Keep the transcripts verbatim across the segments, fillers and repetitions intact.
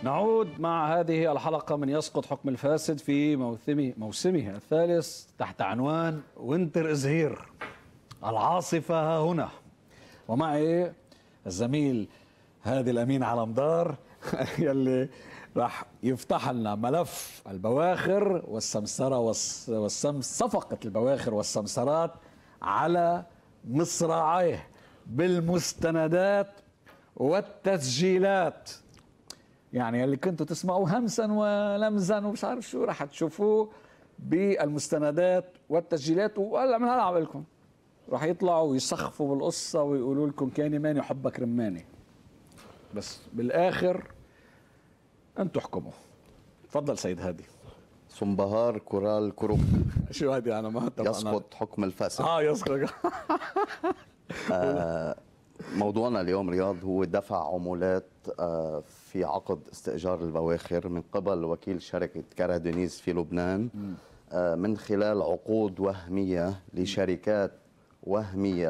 نعود مع هذه الحلقة من يسقط حكم الفاسد في موسمه موسمه الثالث تحت عنوان وينتر إز هير، العاصفة ها هنا. ومعي الزميل هادي الأمين على مدار يلي راح يفتح لنا ملف البواخر والسمسرة والسمس صفقة البواخر والسمسرات على مصراعيه بالمستندات والتسجيلات. يعني اللي كنتوا تسمعوه همسا ولمزا ومش عارف شو راح تشوفوه بالمستندات والتسجيلات. وهلا من هلا عم لكم راح يطلعوا ويسخفوا بالقصه ويقولوا لكم كاني ماني حبك رماني، بس بالاخر انتوا احكموا. تفضل سيد هادي. سنبهار كورال كروب. شو هادي انا ما يسقط حكم الفاسد. اه يسقط. آه موضوعنا اليوم رياض هو دفع عمولات آه في عقد استئجار البواخر من قبل وكيل شركة كارا دينيز في لبنان آه من خلال عقود وهمية لشركات وهمية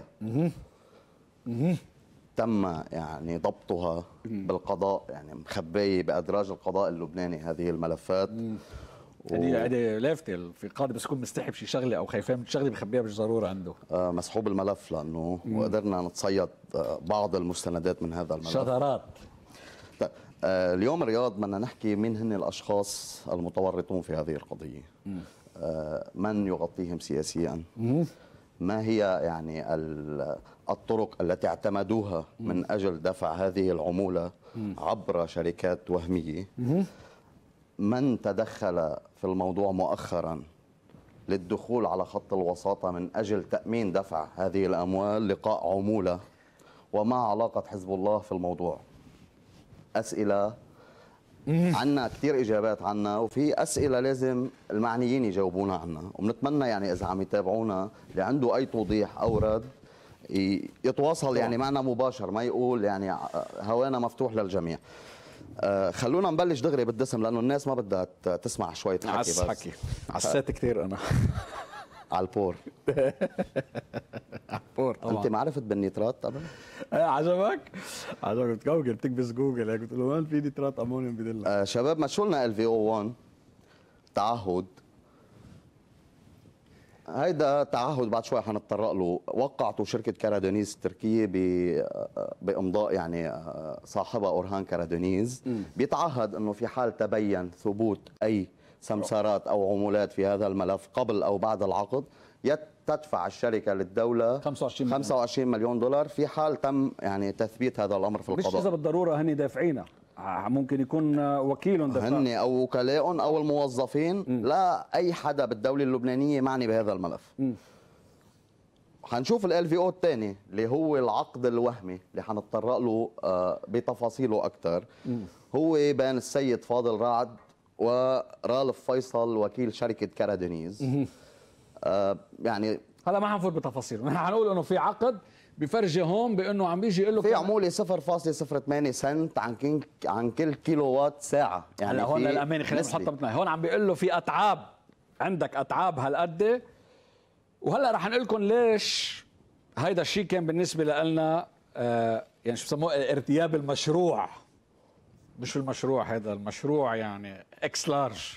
تم يعني ضبطها بالقضاء، يعني مخبية بأدراج القضاء اللبناني هذه الملفات. هذه هذه لافتة في قاضي بس يكون مستحي بشي شغله او خايفان من شغله بخبيها مش ضروره عنده. آه مسحوب الملف لانه مم. وقدرنا نتصيد آه بعض المستندات من هذا الملف. شذرات. طيب آه اليوم رياض بدنا نحكي مين هن الاشخاص المتورطون في هذه القضيه. آه من يغطيهم سياسيا؟ مم. ما هي يعني الطرق التي اعتمدوها مم. من اجل دفع هذه العموله مم. عبر شركات وهميه؟ مم. من تدخل في الموضوع مؤخرا للدخول على خط الوساطة من أجل تأمين دفع هذه الأموال لقاء عمولة؟ وما علاقة حزب الله في الموضوع؟ أسئلة عنا كتير إجابات عنا، وفي أسئلة لازم المعنيين يجاوبونا عنها، وبنتمنى يعني إذا عم يتابعونا اللي عنده أي توضيح أو رد يتواصل يعني معنا مباشر، ما يقول يعني هوانا مفتوح للجميع. آه خلونا نبلش دغري بالدسم لانه الناس ما بدها تسمع شويه حكي. عس بس حكي عسيت كثير انا على البور. على البور طبعا. انت ما عرفت بالنيترات قبل؟ ايه عجبك؟ عجبك جوجل بتكبس جوجل هيك بتقول له وين في نيترات امونيوم بدلك. آه شباب مشوا لنا ال في او واحد تعهد، هيدا تعهد بعد شوي حنتطرق له، وقعته شركه كارا دينيز التركيه بامضاء يعني صاحبها اورهان كارا دينيز، بيتعهد انه في حال تبين ثبوت اي سمسارات او عمولات في هذا الملف قبل او بعد العقد تدفع الشركه للدوله خمسة وعشرين مليون دولار في حال تم يعني تثبيت هذا الامر في القضاء. مش اذا بالضروره هني دافعينها، ممكن يكون وكيل دفع، هن او وكلاء او الموظفين. م. لا اي حدا بالدوله اللبنانيه معني بهذا الملف. م. حنشوف ال في او الثاني اللي هو العقد الوهمي اللي حنتطرق له آه بتفاصيله اكثر. هو بين السيد فاضل رعد ورالف فيصل وكيل شركه كارا دينيز. آه يعني هلا ما حنفوت بتفاصيل، نحن حنقول انه في عقد بفرجي هون بانه عم بيجي يقول له في عموله صفر فاصلة صفر ثمانية سنت عن كل عن كل كيلو وات ساعه. يعني هون للامانه خلينا نحطها بتناي. هون عم بيقول له في اتعاب، عندك اتعاب هالقد. وهلا رح نقول لكم ليش هيدا الشيء كان بالنسبه لنا آه يعني شو بسموه ارتياب المشروع، مش المشروع هذا المشروع يعني اكس لارج.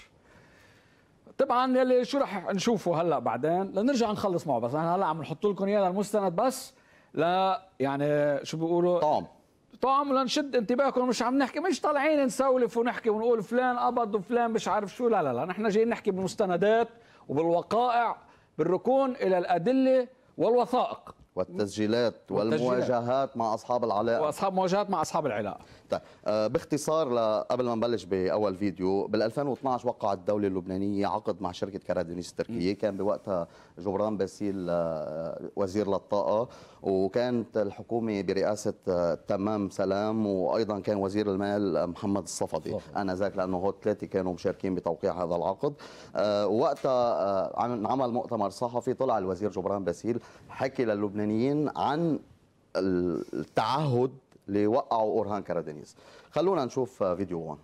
طبعا يلي شو رح نشوفه هلا بعدين لنرجع نخلص معه، بس احنا هلا عم نحط لكم اياه للمستند بس لا يعني شو بيقولوا طعم طعم لنشد انتباهكم. مش عم نحكي، مش طالعين نسولف ونحكي ونقول فلان قبض وفلان مش عارف شو، لا لا لا، نحن جايين نحكي بالمستندات وبالوقائع بالركون الى الادله والوثائق والتسجيلات والمواجهات مع اصحاب العلاقه واصحاب مواجهات مع اصحاب العلاقه. طيب آه باختصار قبل ما نبلش باول فيديو، بال ألفين واثنعش وقعت الدوله اللبنانيه عقد مع شركه كارا دينيز التركيه، كان بوقتها جبران باسيل آه وزير للطاقه، وكانت الحكومه برئاسه آه تمام سلام، وايضا كان وزير المال محمد الصفدي انا ذاك، لانه هو الثلاثه كانوا مشاركين بتوقيع هذا العقد. آه وقتها آه عمل مؤتمر صحفي، طلع الوزير جبران باسيل حكي للبنانيين عن التعهد اللي وقعوا اورهان كارا دينيز. خلونا نشوف فيديو واحد.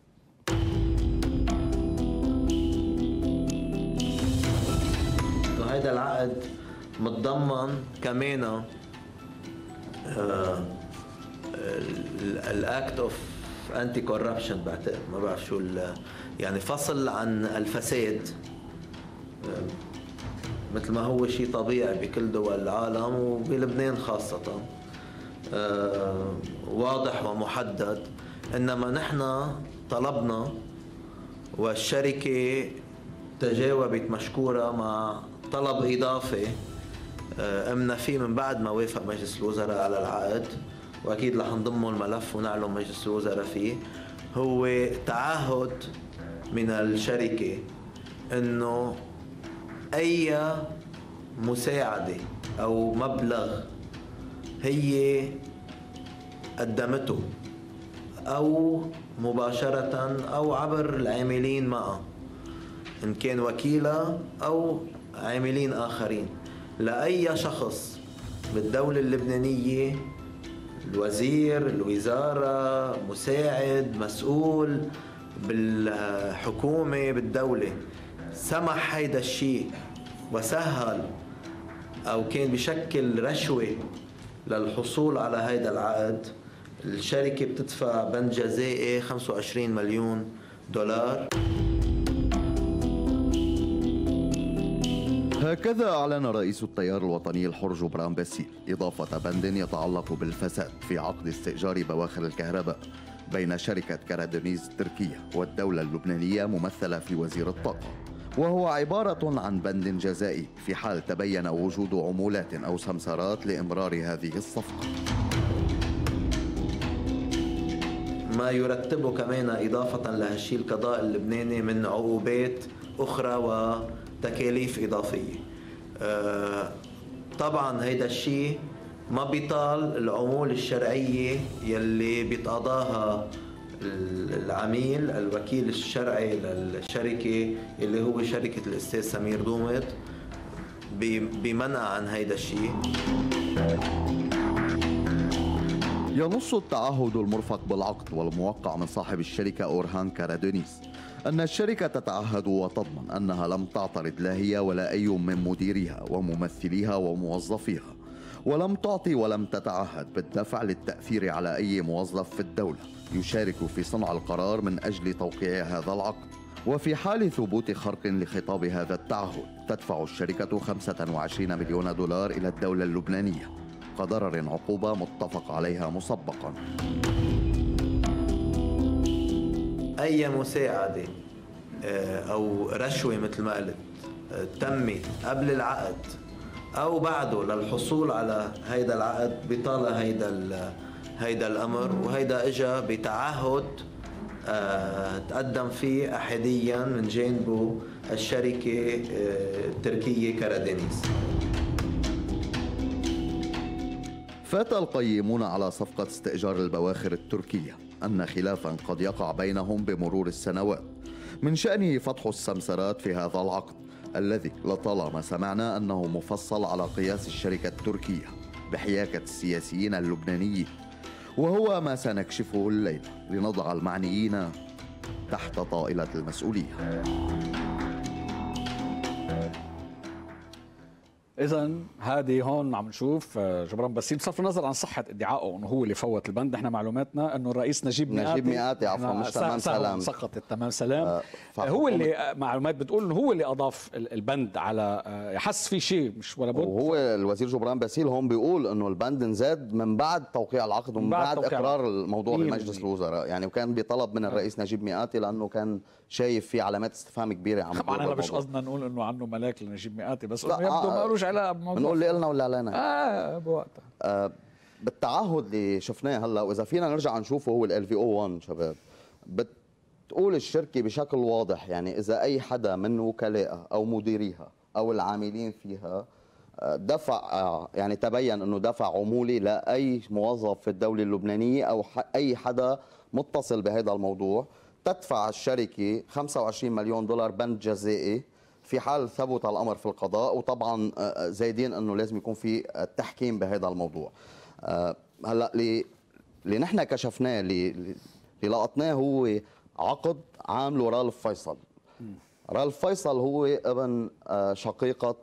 هذا العقد متضمن كمان الاكت اوف انتي كوربشن بعتقد، ما بعرف شو يعني فصل عن الفساد مثل ما هو شيء طبيعي بكل دول العالم وبلبنان خاصة واضح ومحدد. انما نحن طلبنا والشركة تجاوبت مشكورة مع طلب إضافي قمنا فيه من بعد ما وافق مجلس الوزراء على العقد، واكيد رح نضمه الملف ونعلن مجلس الوزراء فيه. هو تعهد من الشركه انه اي مساعده او مبلغ هي قدمته او مباشره او عبر العاملين معها ان كان وكيلة او عاملين اخرين لاي شخص بالدولة اللبنانية، الوزير، الوزارة، مساعد، مسؤول بالحكومة بالدولة، سمح هيدا الشيء وسهل أو كان بشكل رشوة للحصول على هيدا العقد، الشركة بتدفع بند جزائي خمسة وعشرين مليون دولار. هكذا أعلن رئيس التيار الوطني الحر جبران باسيل إضافة بند يتعلق بالفساد في عقد استئجار بواخر الكهرباء بين شركة كارادونيز التركية والدولة اللبنانية ممثلة في وزير الطاقة، وهو عبارة عن بند جزائي في حال تبين وجود عمولات أو سمسارات لإمرار هذه الصفقة. ما يرتبه كمان إضافة لهالشيء القضاء اللبناني من عقوبات أخرى و تكاليف إضافية. أه طبعا هيدا الشيء ما بيطال العمول الشرعية يلي بيتقاضاها العميل الوكيل الشرعي للشركة اللي هو شركة الأستاذ سمير دومت بمنع عن هيدا الشيء. ينص التعهد المرفق بالعقد والموقع من صاحب الشركة أورهان كارادونيز أن الشركة تتعهد وتضمن أنها لم تعترض لا هي ولا أي من مديريها وممثليها وموظفيها، ولم تعطي ولم تتعهد بالدفع للتأثير على أي موظف في الدولة يشارك في صنع القرار من أجل توقيع هذا العقد. وفي حال ثبوت خرق لخطاب هذا التعهد تدفع الشركة خمسة وعشرين مليون دولار إلى الدولة اللبنانية كضرر عقوبة متفق عليها مسبقا. أي مساعدة أو رشوة مثل ما قلت تمت قبل العقد أو بعده للحصول على هيدا العقد بيطال هيدا هيدا الأمر، وهيدا إجا بتعهد تقدم فيه أحاديا من جانبه الشركة التركية كارادونيز. فات القيمون على صفقة استئجار البواخر التركية أن خلافا قد يقع بينهم بمرور السنوات من شأنه فتح السمسرات في هذا العقد الذي لطالما سمعنا أنه مفصل على قياس الشركة التركية بحياكة السياسيين اللبنانيين، وهو ما سنكشفه الليلة لنضع المعنيين تحت طائلة المسؤولية. إذا هذه هون عم نشوف جبران باسيل بصرف النظر عن صحة ادعائه انه هو اللي فوت البند، نحن معلوماتنا انه الرئيس نجيب مئاتي نجيب مئاتي عفوا مش تمام سلام سقطت تمام سلام آه هو اللي معلومات بتقول انه هو اللي اضاف البند على يحس في شيء مش ولا بد. وهو الوزير جبران باسيل هون بيقول انه البند انزاد من بعد توقيع العقد ومن بعد, بعد اقرار الموضوع لمجلس الوزراء، يعني وكان بطلب من الرئيس نجيب مئاتي لانه كان شايف في علامات استفهام كبيره عم طبعا انا مش قصدنا نقول انه عنه ملاك لنجيب مئاتي، بس انه يبدو آه ما لهش علاقه بموضوع بنقول اللي قلنا واللي علينا اه بوقتها. آه بالتعهد اللي شفناه هلا، واذا فينا نرجع نشوفه هو ال في او واحد شباب، بتقول الشركه بشكل واضح يعني اذا اي حدا من وكلائها او مديريها او العاملين فيها دفع يعني تبين انه دفع عموله لاي موظف في الدوله اللبنانيه او اي حدا متصل بهذا الموضوع، تدفع الشركه خمسة وعشرين مليون دولار بند جزائي في حال ثبت الامر في القضاء، وطبعا زايدين انه لازم يكون في تحكيم بهذا الموضوع. هلا اللي اللي نحن كشفناه اللي اللي لقطناه هو عقد عامله رالف فيصل. رالف فيصل هو ابن شقيقه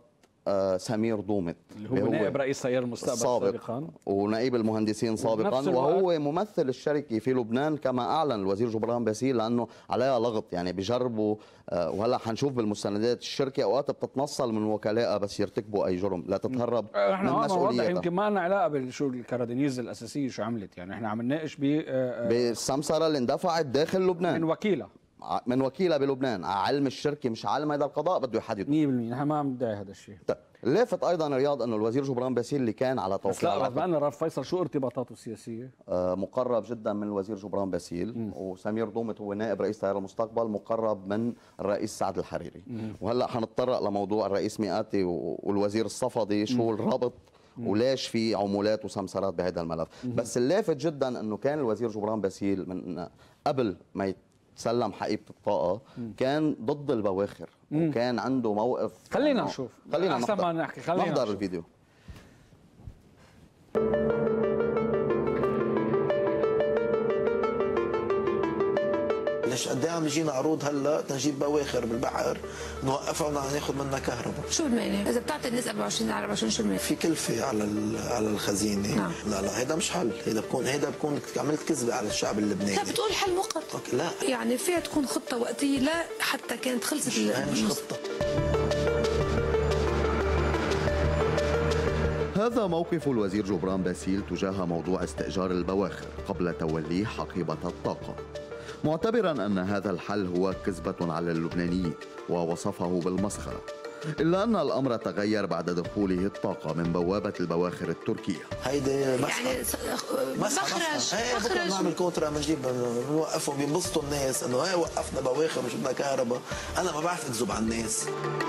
آه سمير دومت اللي هو نائب رئيس تيار المستقبل سابقا ونائب المهندسين سابقا، وهو ممثل الشركه في لبنان كما اعلن الوزير جبران باسيل، لانه عليها لغط يعني بجربوا آه وهلا حنشوف بالمستندات الشركه اوقات بتتنصل من وكلائها بس يرتكبوا اي جرم، لا تتهرب احنا من مسؤوليتها. يمكن ما لنا علاقه بشو الكرادينيز الاساسيه شو عملت، يعني احنا عم نناقش ب بالسمسره اللي اندفعت داخل لبنان من وكيلها من وكيلها بلبنان على علم الشركه، مش علم هذا القضاء بده يحدد مية بالمية. نحن ما عم ندعي هذا الشيء. طيب اللافت ايضا رياض انه الوزير جبران باسيل اللي كان على توقيع لا بما ان رف فيصل شو ارتباطاته السياسيه؟ آه مقرب جدا من الوزير جبران باسيل، م. وسمير دومت هو نائب رئيس تيار المستقبل مقرب من الرئيس سعد الحريري. م. وهلا حنتطرق لموضوع الرئيس مئاتي والوزير الصفدي شو م. الرابط وليش في عمولات وسمسرات بهذا الملف. م. بس اللافت جدا انه كان الوزير جبران باسيل من قبل ما تسلم حقيبة الطاقة كان ضد البواخر مم. وكان عنده موقف. خلينا نشوف، خلينا أحسن ما نحكي، خلينا نحضر الفيديو. ليش قد ايه عم يجينا عروض هلا تنجيب بواخر بالبحر نوقفها وناخذ منها كهرباء؟ شو المانع؟ اذا بتعطي الناس أربعة وعشرين على أربعة وعشرين شو المانع؟ في كلفه على على الخزينه. نعم. لا لا هيدا مش حل، هيدا بكون هيدا بكون عملت كذبه على الشعب اللبناني. لا بتقول حل مؤقت. لا يعني فيها تكون خطه وقتيه، لا حتى كانت خلصت. مش, مش خطه. هذا موقف الوزير جبران باسيل تجاه موضوع استئجار البواخر قبل توليه حقيبة الطاقة، معتبرا أن هذا الحل هو كذبة على اللبنانيين ووصفه بالمسخرة، إلا أن الأمر تغير بعد دخوله الطاقة من بوابة البواخر التركية. هيدي مسخرة يعني مخرج هي بكره بنعمل كونترا بنجيب بنوقفهم بينبسطوا الناس انه هي وقفنا بواخر مش بدنا كهرباء. أنا ما بعرف أكذب على الناس.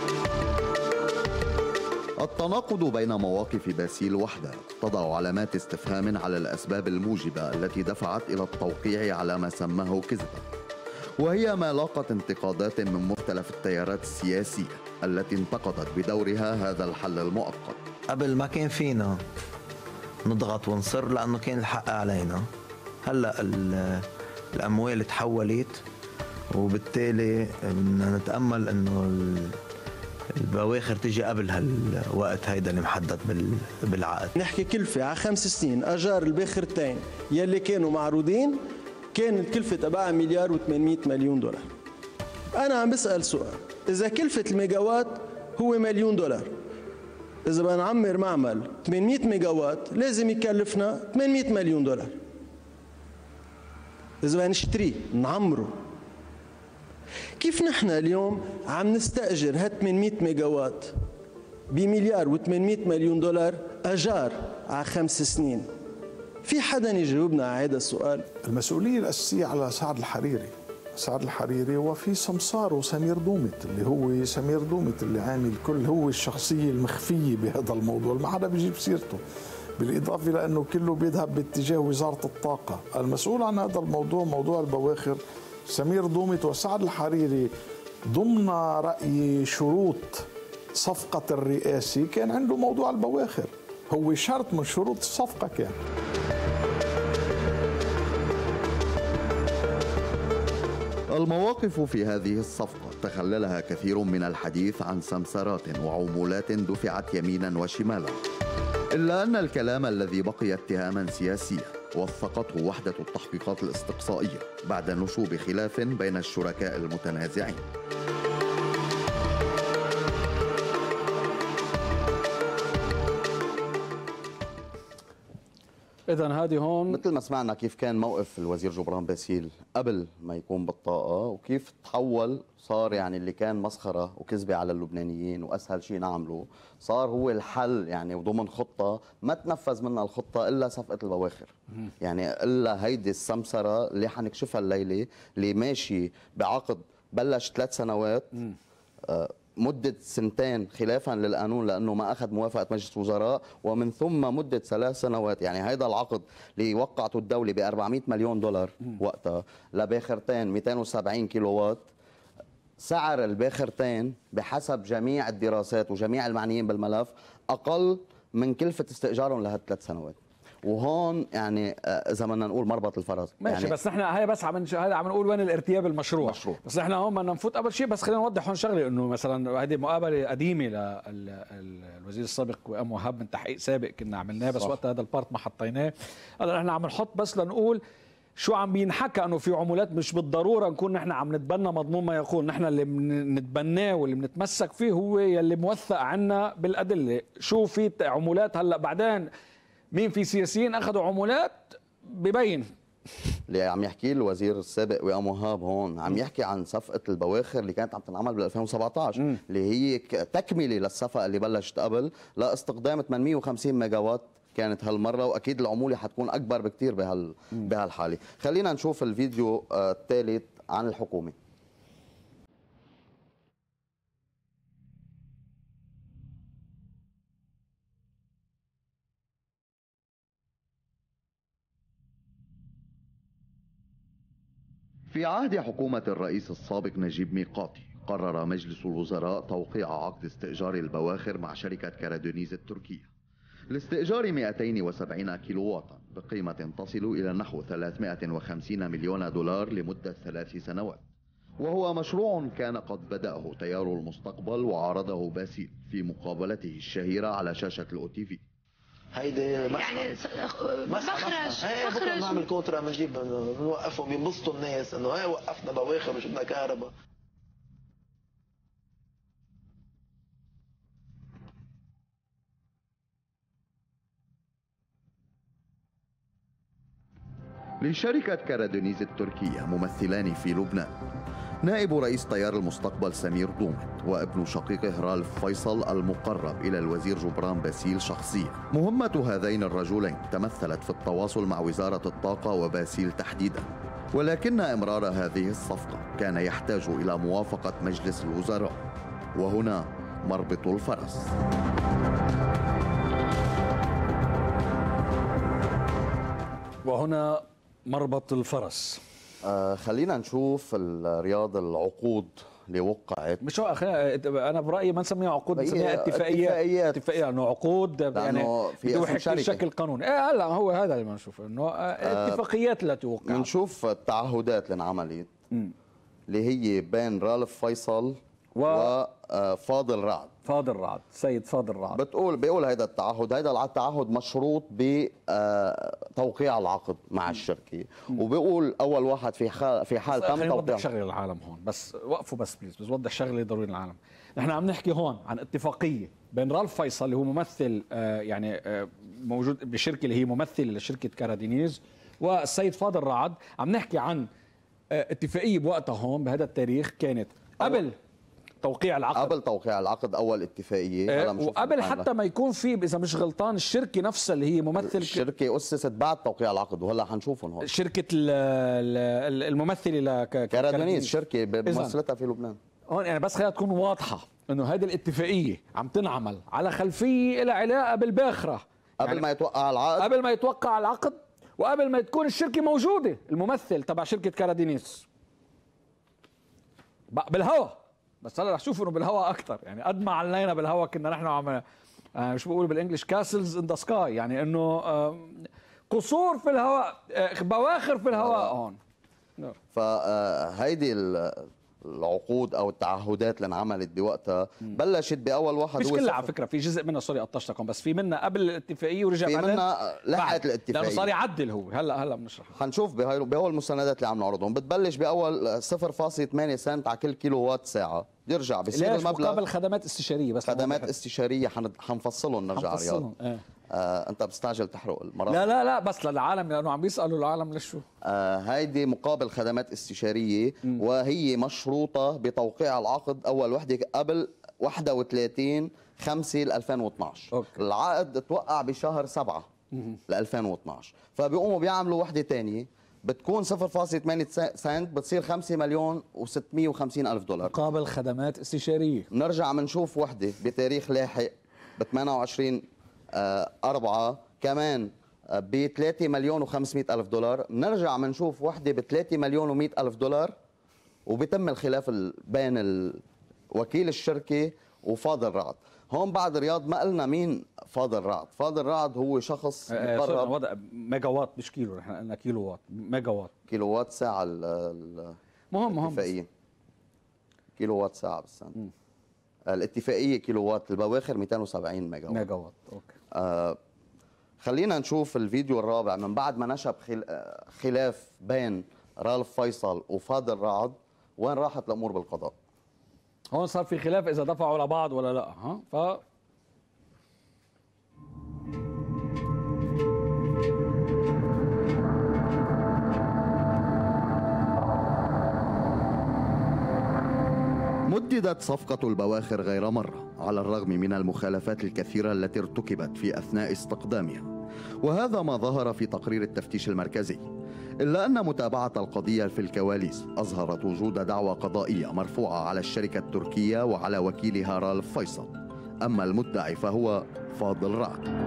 التناقض بين مواقف باسيل وحده تضع علامات استفهام على الأسباب الموجبة التي دفعت إلى التوقيع على ما سماه كذبة، وهي ما لاقت انتقادات من مختلف التيارات السياسية التي انتقدت بدورها هذا الحل المؤقت. قبل ما كان فينا نضغط ونصر لأنه كان الحق علينا، هلأ الأموال تحولت وبالتالي بدنا نتأمل أنه البواخر تيجي قبل هالوقت هيدا اللي محدد بالعقد. نحكي كلفة على خمس سنين أجار الباخرتين يلي كانوا معروضين كانت كلفة تبعها مليار وثمانمئة مليون دولار. أنا عم بسأل سؤال، إذا كلفة الميجاوات هو مليون دولار، إذا بدنا نعمر معمل ثمانمئة ميجاوات لازم يكلفنا ثمانمئة مليون دولار. إذا بدنا نشتريه نعمره، كيف نحن اليوم عم نستأجر هال ثمانمئة ميجاوات بمليار وثمانمئة مليون دولار أجار على خمس سنين؟ في حدا يجاوبنا على هذا السؤال؟ المسؤولية الأساسية على سعد الحريري، سعد الحريري وفي سمسار وسمير دومت اللي هو سمير دومت اللي عامل كل، هو الشخصية المخفية بهذا الموضوع ما حدا بيجيب سيرته، بالإضافة لأنه كله بيذهب باتجاه وزارة الطاقة. المسؤول عن هذا الموضوع موضوع البواخر سمير دومت وسعد الحريري. ضمن رأي شروط صفقة الرئاسي كان عنده موضوع البواخر، هو شرط من شروط الصفقة كان. المواقف في هذه الصفقة تخللها كثير من الحديث عن سمسرات وعمولات دفعت يمينا وشمالا، إلا أن الكلام الذي بقي اتهاما سياسيا وثقته وحدة التحقيقات الاستقصائية بعد نشوب خلاف بين الشركاء المتنازعين. إذا هذه هون مثل ما سمعنا كيف كان موقف الوزير جبران باسيل قبل ما يكون بالطاقة، وكيف تحول صار يعني اللي كان مسخرة وكذبة على اللبنانيين وأسهل شيء نعمله صار هو الحل، يعني وضمن خطة ما تنفذ منها الخطة إلا صفقة البواخر. يعني إلا هيدي السمسرة اللي حنكشفها الليلة اللي ماشي بعقد بلش ثلاث سنوات آه مدة سنتين خلافا للقانون لأنه ما أخذ موافقة مجلس وزراء، ومن ثم مدة ثلاث سنوات. يعني هيدا العقد اللي وقعته الدولة ب أربعمئة مليون دولار وقتها لباخرتين مئتين وسبعين كيلو وات. سعر الباخرتين بحسب جميع الدراسات وجميع المعنيين بالملف أقل من كلفة استئجارهم لهالثلاث سنوات. وهون يعني اذا بدنا نقول مربط الفرس ماشي يعني بس نحن هي بس عم هذا عم نقول وين الارتياب المشروع مشروع. بس نحن هون بدنا نفوت اول شيء. بس خلينا نوضح هون شغله انه مثلا هذه مقابله قديمه للوزير السابق وام وهاب من تحقيق سابق كنا عملناه بس وقت هذا البارت ما حطيناه. هلا نحن عم نحط بس لنقول شو عم بينحكى انه في عمولات مش بالضروره نكون نحن عم نتبنى مضمون ما يقول. نحن اللي بنتبناه واللي بنتمسك فيه هو يلي موثق عنا بالادله. شو في عمولات هلا بعدين مين في سياسيين اخذوا عمولات ببين. اللي عم يحكي الوزير السابق وام وهاب هون عم يحكي عن صفقه البواخر اللي كانت عم تنعمل بال ألفين وسبعطعش م. اللي هي تكمله للصفقه اللي بلشت قبل لاستخدام ثمانمئة وخمسين ميجا وات كانت هالمره، واكيد العموله حتكون اكبر بكثير بهال بهالحاله. خلينا نشوف الفيديو الثالث عن الحكومه. في عهد حكومة الرئيس السابق نجيب ميقاتي قرر مجلس الوزراء توقيع عقد استئجار البواخر مع شركة كارادونيز التركية لاستئجار مئتين وسبعين كيلو واطا بقيمة تصل إلى نحو ثلاثمئة وخمسين مليون دولار لمدة ثلاث سنوات، وهو مشروع كان قد بدأه تيار المستقبل وعرضه باسيل في مقابلته الشهيرة على شاشة الأو تي في. هيدي يعني مخرج بكره بنعمل كونترا بنجيب بنوقفهم ينبسطوا الناس انه هي وقفنا بواخر وجبنا كهرباء. لشركة كارادونيز التركية ممثلان في لبنان، نائب رئيس تيار المستقبل سمير دومت وابن شقيقه رالف فيصل المقرب إلى الوزير جبران باسيل شخصيا. مهمة هذين الرجلين تمثلت في التواصل مع وزارة الطاقة وباسيل تحديدا، ولكن إمرار هذه الصفقة كان يحتاج إلى موافقة مجلس الوزراء، وهنا مربط الفرس. وهنا مربط الفرس. آه خلينا نشوف الرياض العقود اللي وقعت. مش انا برايي ما نسميها عقود نسميها اتفاقيات. اتفاقيات اتفاقيه انه عقود يعني في شكل قانوني. ايه هلا هو هذا اللي بنشوفه انه اتفاقيات التي وقعت. بنشوف التعهدات اللي انعملت اللي هي بين رالف فيصل وفاضل رعد. فاضل رعد سيد فاضل رعد بتقول بيقول هيدا التعهد هيدا التعهد مشروط بتوقيع العقد مع الشركه، وبيقول اول واحد في حال في حال تم توقيع. خلينا نوضح شغله للعالم هون بس وقفوا بس بليز بس وضح شغله ضروري للعالم. نحن عم نحكي هون عن اتفاقيه بين رالف فيصل اللي هو ممثل آه يعني آه موجود بشركه اللي هي ممثله لشركه كارادينيز والسيد فاضل رعد. عم نحكي عن آه اتفاقيه بوقتها هون بهذا التاريخ كانت قبل توقيع العقد قبل توقيع العقد اول اتفاقيه. أه وقبل حتى ما يكون في اذا مش غلطان الشركه نفسها اللي هي ممثل الشركه اسست بعد توقيع العقد وهلا حنشوفهم هون. شركه الممثله لكارادونيز شركه بممثلتها في لبنان. هون يعني بس خليها تكون واضحه انه هذه الاتفاقيه عم تنعمل على خلفيه لها علاقه بالباخره قبل يعني ما يتوقع العقد قبل ما يتوقع العقد وقبل ما تكون الشركه موجوده الممثل تبع شركه كارادينيز بالهوا. بس هلا رح تشوفوا انه بالهواء اكثر يعني قد ما علينا بالهواء كنا نحن عم آه شو بقول بالانجلش كاسلز ان ذا سكاي يعني انه آه قصور في الهواء آه بواخر في الهواء هون. فهيدي العقود او التعهدات اللي انعملت بوقتها بلشت باول واحد مش كلها على فكره في جزء منها سوري قطشتكم بس في منها قبل الاتفاقيه ورجع في منها لحقت الاتفاقيه لانه صار يعدل هو هلا هلا بنشرح حنشوف بهاي بهول المستندات اللي عم نعرضهم. بتبلش باول صفر فاصلة ثمانية سنت على كل كيلو وات ساعه يرجع بصير المبلغ مقابل خدمات استشاريه بس خدمات استشاريه حنفصلهم نرجع رياض. اه. آه انت بتستعجل تحرق المرافق. لا لا لا بس للعالم لانه عم بيسالوا العالم لشو. آه هيدي مقابل خدمات استشاريه م. وهي مشروطه بتوقيع العقد اول وحده قبل واحد وثلاثين خمسة ألفين واثنعش. أوكي. العقد توقع بشهر سبعة ألفين واثنعش فبيقوموا بيعملوا وحده ثانيه بتكون صفر فاصلة ثمانية سنت بتصير خمسة مليون وستمئة وخمسين ألف دولار مقابل خدمات استشاريه. بنرجع بنشوف وحده بتاريخ لاحق ب ثمانية وعشرين أربعة كمان ب ثلاثة مليون وخمسمئة ألف دولار. بنرجع بنشوف وحده ب ثلاثة مليون ومئة ألف دولار وبيتم الخلاف بين وكيل الشركه وفاضل رعد. هون بعد رياض ما قلنا مين فاضل رعد. فاضل رعد هو شخص مقرب وضع ميجا وات مش كيلو، نحن قلنا كيلو وات، ميجا وات كيلو وات ساعة ال مهم مهم الاتفاقية كيلو وات ساعة بالسنة. الاتفاقية كيلو وات، البواخر مئتين وسبعين ميجا وات. ميجا وات اوكي. آه خلينا نشوف الفيديو الرابع من بعد ما نشب خلاف بين رالف فيصل وفاضل رعد، وين راحت الامور بالقضاء؟ هون صار في خلاف اذا دفعوا لبعض ولا لا. ها ف مددت صفقة البواخر غير مرة على الرغم من المخالفات الكثيرة التي ارتكبت في أثناء استقدامها، وهذا ما ظهر في تقرير التفتيش المركزي. إلا أن متابعة القضية في الكواليس أظهرت وجود دعوى قضائية مرفوعة على الشركة التركية وعلى وكيلها رالف فيصل، أما المدعي فهو فاضل رعد.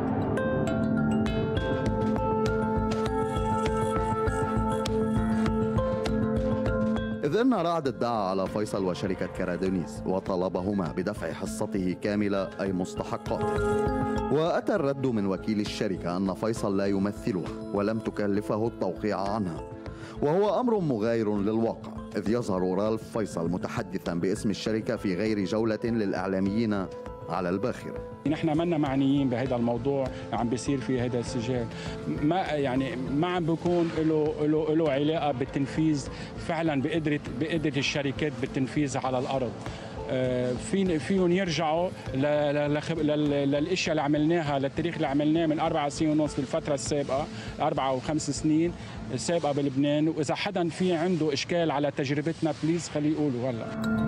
إذ أن رعد ادعى على فيصل وشركة كرادونيز وطالبهما بدفع حصته كاملة أي مستحقاته، وأتى الرد من وكيل الشركة أن فيصل لا يمثلها ولم تكلفه التوقيع عنها، وهو أمر مغاير للواقع، إذ يظهر رالف فيصل متحدثا باسم الشركة في غير جولة للإعلاميين على الباخرة. نحن منا معنيين بهذا الموضوع عم بيصير في هذا السجال، ما يعني ما عم بيكون له له له علاقه بالتنفيذ فعلا بقدره بقدره الشركات بالتنفيذ على الارض. في فيهم يرجعوا للاشياء اللي عملناها، للتاريخ اللي عملناه من اربع سنين ونص بالفتره السابقه، اربع وخمس سنين السابقه بلبنان، واذا حدا في عنده اشكال على تجربتنا بليز خليه يقوله هلا.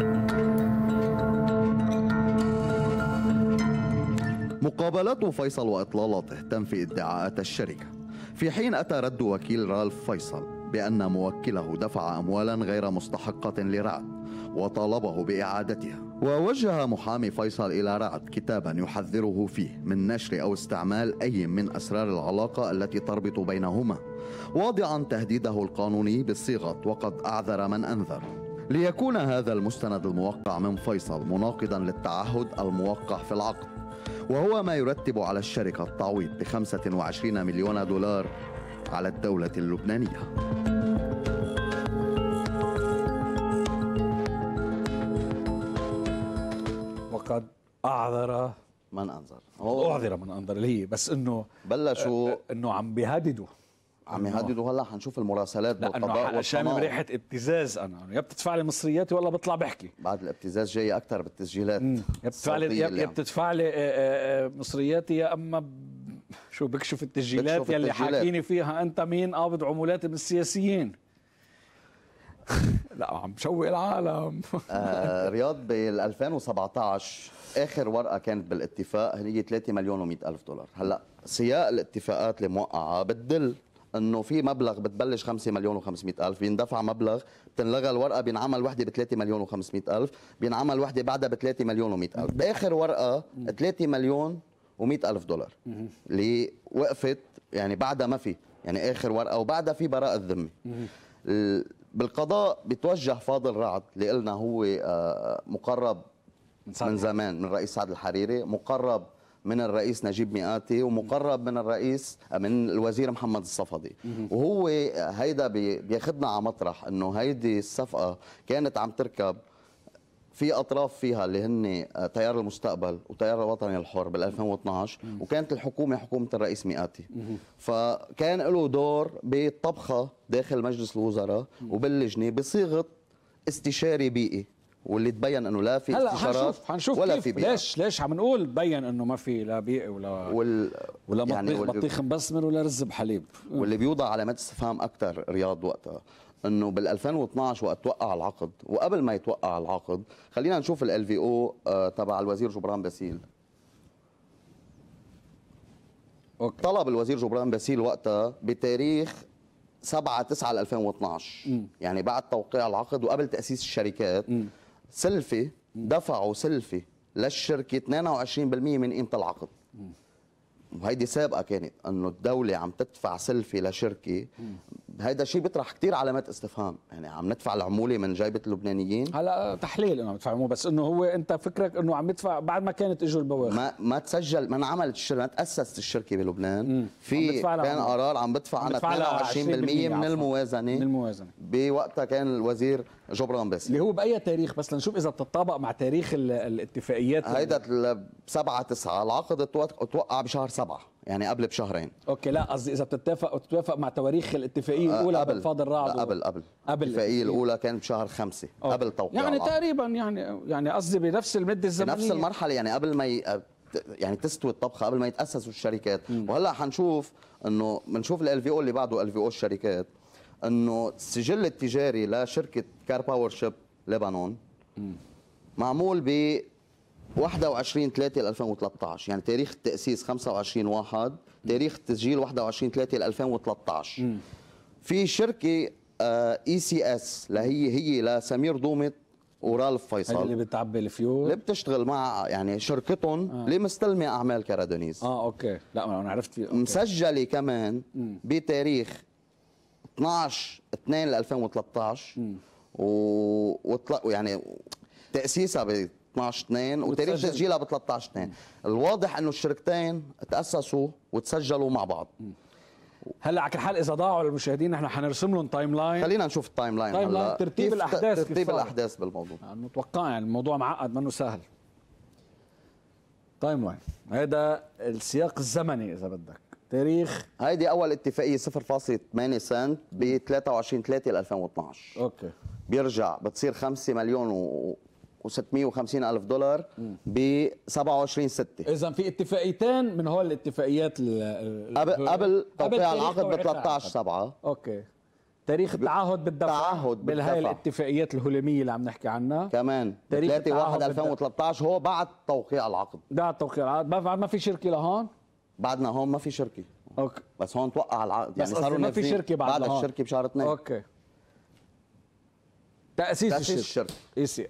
مقابلات فيصل وإطلالاته تنفي ادعاءات الشركة، في حين أتى رد وكيل رالف فيصل بأن موكله دفع أموالا غير مستحقة لرعد وطالبه بإعادتها. ووجه محامي فيصل إلى رعد كتابا يحذره فيه من نشر أو استعمال أي من أسرار العلاقة التي تربط بينهما، واضعا تهديده القانوني بالصيغة وقد أعذر من أنذر، ليكون هذا المستند الموقع من فيصل مناقضا للتعهد الموقع في العقد، وهو ما يرتب على الشركة التعويض ب خمسة وعشرين مليون دولار على الدولة اللبنانية. وقد أعذر من أنذر، أعذر من أنذر اللي هي بس إنه بلشوا إنه عم بيهددوا عم يهددوا. هلا حنشوف المراسلات بالقضاء عشان ريحة ابتزاز. أنا يا بتدفع لي مصرياتي ولا بطلع بحكي. بعد الابتزاز جاي أكثر بالتسجيلات، يا بتدفع لي يا بتدفع لي مصرياتي يا أما ب... شو بكشف التسجيلات يلي حاكيني فيها أنت مين قابض عمولاتي من السياسيين. لا عم شوق العالم. آه رياض بال ألفين وسبعطعش اخر ورقه كانت بالاتفاق هي ثلاثة مليون ومئة الف دولار. هلا سياق الاتفاقات اللي موقعه بتدل انه في مبلغ بتبلش خمسة مليون وخمسمئة الف، بيندفع مبلغ، بتنلغى الورقه، بينعمل وحده ب ثلاثة مليون وخمسمئة الف، بينعمل وحده بعدها ب ثلاثة مليون ومئة الف. باخر ورقه ثلاثة مليون ومئة الف دولار اللي وقفت يعني بعدها ما في، يعني اخر ورقه وبعدها في براءه ذمه. بالقضاء بيتوجه فاضل رعد اللي قلنا هو مقرب من زمان من الرئيس سعد الحريري، مقرب من الرئيس نجيب مئاتي، ومقرب من الرئيس من الوزير محمد الصفدي. وهو هيدا بياخدنا على مطرح انه هيدي الصفقه كانت عم تركب في اطراف فيها اللي هن تيار المستقبل وتيار الوطني الحر بال ألفين واثنعش، وكانت الحكومه حكومه الرئيس مئاتي، فكان له دور بالطبخه داخل مجلس الوزراء وباللجنه بصيغه استشاري بيئي، واللي تبين انه لا في استشارات حنشوف حنشوف ولا كيف في بيئة. ليش ليش عم نقول بين انه ما في لا بيئه ولا وال... ولا يعني بطيخ واللي... بطيخ مبسمر ولا رز بحليب. واللي بيوضع علامات استفهام اكثر رياض وقتها انه بال ألفين واثنعش وقت توقع العقد، وقبل ما يتوقع العقد خلينا نشوف ال في او تبع الوزير جبران باسيل. أوكي. طلب الوزير جبران باسيل وقتها بتاريخ سبعة تسعة ألفين واثنعش، م. يعني بعد توقيع العقد وقبل تاسيس الشركات، م. سلفي دفعوا سلفي للشركه اثنين وعشرين بالمئة من قيمه العقد. م. وهيدي سابقه كانت انه الدوله عم تدفع سلفي لشركه هيدا الشيء بيطرح كثير علامات استفهام، يعني عم ندفع العموله من جيبه اللبنانيين. هلا تحليل انه عم تدفع عموله، بس انه هو انت فكرك انه عم يدفع بعد ما كانت اجوا البواخر. ما ما تسجل، ما انعملت الشركه، ما تاسست الشركه بلبنان. في كان قرار عم بدفع انا اثنين وعشرين بالمئة من الموازنه من الموازنه بوقتها كان الوزير جبران باسل، اللي هو باي تاريخ بس لنشوف اذا بتطابق مع تاريخ الاتفاقيات. هيدا سبعة تسعة، العقد توقع بشهر سبعة، يعني قبل بشهرين. اوكي، لا قصدي اذا بتتفق بتتوافق مع تواريخ الاتفاقيه الاولى قبل بالفاضل رعد. لا قبل قبل قبل الاتفاقيه الاولى كان بشهر خمسة أوكي. قبل توقيع يعني العقد. تقريبا يعني يعني قصدي بنفس المده الزمنيه، بنفس المرحله، يعني قبل ما ي... يعني تستوي الطبخه قبل ما يتاسسوا الشركات. م. وهلا حنشوف انه بنشوف ال في او اللي بعده ال في او الشركات، انه السجل التجاري لشركه كار باور شيب لبنان م. معمول ب واحد وعشرين ثلاثة ألفين وثلاثة عشر، يعني تاريخ التاسيس خمسة وعشرين واحد، تاريخ التسجيل واحد وعشرين ثلاثة ألفين وثلاثة عشر. م. في شركه اي سي اس لهي هي لسمير دومت ورالف فيصل، اللي بتعبي الفيول، اللي بتشتغل مع يعني شركتهم آه. اللي مستلمه اعمال كارادونيز. اه اوكي، لا انا عرفت فيه. مسجله كمان م. بتاريخ اثنعش اثنين ألفين وثلاثة عشر و... وطلع يعني تاسيسها ب اثنعش اثنين وتاريخ تسجيلها ب ثلاثة عشر اثنين. الواضح انه الشركتين تاسسوا وتسجلوا مع بعض. م. هلا على كل حال اذا ضاعوا للمشاهدين نحن حنرسم لهم تايم لاين. خلينا نشوف التايم لاين تايم لاين ترتيب الاحداث، ترتيب الاحداث بالموضوع. يعني متوقع يعني الموضوع معقد منه سهل. تايم لاين هذا السياق الزمني اذا بدك. تاريخ هيدي اول اتفاقيه صفر فاصلة ثمانية سنت ب ثلاثة وعشرين ثلاثة ألفين واثنعش. اوكي، بيرجع بتصير خمسة مليون و وستمئة وخمسين ألف دولار ب سبعة وعشرين ستة. إذا في اتفاقيتين من هول الاتفاقيات قبل قبل توقيع العقد ب ثلاثة عشر سبعة. اوكي، تاريخ التعهد بالدفع تعهد بهي الاتفاقيات الهلاميه اللي عم نحكي عنها كمان ثلاثة واحد ألفين وثلاثة عشر، هو بعد توقيع العقد. بعد توقيع العقد، بعد ما في شركه لهون؟ بعدنا هون ما في شركه. اوكي، بس هون توقع العقد، يعني صاروا ما في شركه بعد, بعد الشركه بشهر اثنين. اوكي، تاسيس, تأسيس الشركه اي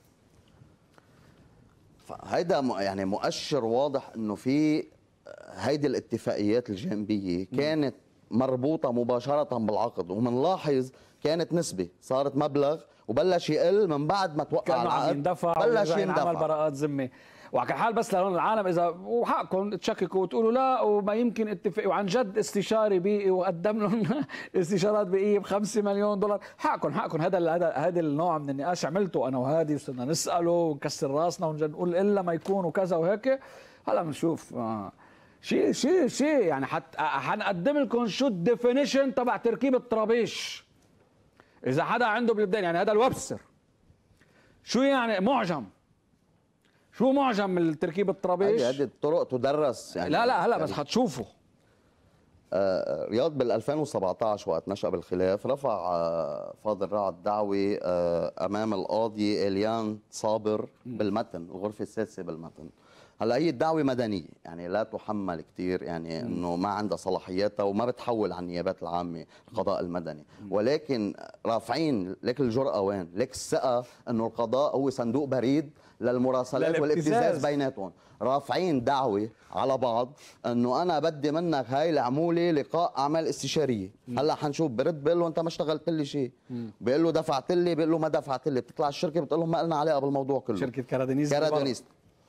هيدا يعني مؤشر واضح انه في هيدي الاتفاقيات الجانبيه كانت مربوطه مباشره بالعقد، ومنلاحظ كانت نسبه صارت مبلغ وبلش يقل من بعد ما توقع العقد، يندفع بلش ينعمل براءات ذمه. وعلى حال بس لهون العالم اذا وحقكم تشككوا وتقولوا لا وما يمكن اتفاق، وعن جد استشاري بيئي وقدم لهم استشارات بيئيه ب خمسة مليون دولار، حقكم حقكم هذا هذا هذا النوع من النقاش عملته انا وهادي، وصرنا نساله ونكسر راسنا ونقول الا ما يكون وكذا وهيك. هلا بنشوف آه. شيء شيء شيء يعني حت حنقدم لكم شو الديفينيشن تبع تركيب الطرابيش. اذا حدا عنده بلبنان يعني هذا الوبستر شو يعني معجم، شو معجم من تركيب الطرابيش؟ هذه الطرق تدرس يعني. لا لا هلا بس حتشوفوا. آه رياض بال ألفين وسبعة عشر وقت نشأ بالخلاف رفع آه فاضل رعد دعوة آه امام القاضي اليان صابر بالمتن، الغرفة السادسة بالمتن. هلا هي الدعوة مدنية، يعني لا تحمل كثير، يعني انه ما عندها صلاحياتها وما بتحول عن النيابات العامة القضاء المدني، ولكن رافعين لك الجرأة وين؟ لك الثقة انه القضاء هو صندوق بريد للمراسلات والابتزاز بيناتهم. رافعين دعوة على بعض انه انا بدي منك هاي العمولة لقاء اعمال استشارية. هلا حنشوف برد بيقول له انت ما اشتغلت لي شيء، بيقول له دفعت لي، بيقول له ما دفعت لي، بتطلع الشركة بتقول لهم ما لنا علاقة بالموضوع كله. شركة كارادونيز كارادونيز.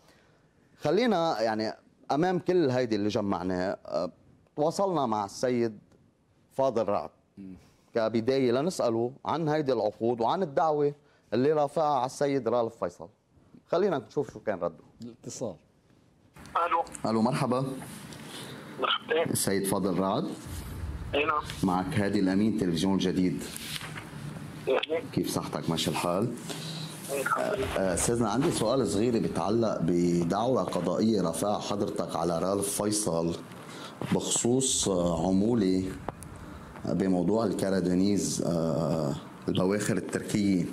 خلينا يعني امام كل هيدي اللي جمعناه تواصلنا مع السيد فاضل رعد كبدايه لنساله عن هيدي العقود وعن الدعوه اللي رافعها على السيد رالف فيصل. خلينا نشوف شو كان رده. الاتصال. الو الو مرحبا. مرحبتين. السيد فاضل رعد. اي نعم. معك هادي الامين تلفزيون الجديد. اهلا. كيف صحتك؟ ماشي الحال؟ استاذنا عندي سؤال صغير بيتعلق بدعوى قضائيه رفعها حضرتك على رالف فيصل بخصوص عموله بموضوع الكارادونيز البواخر التركيه.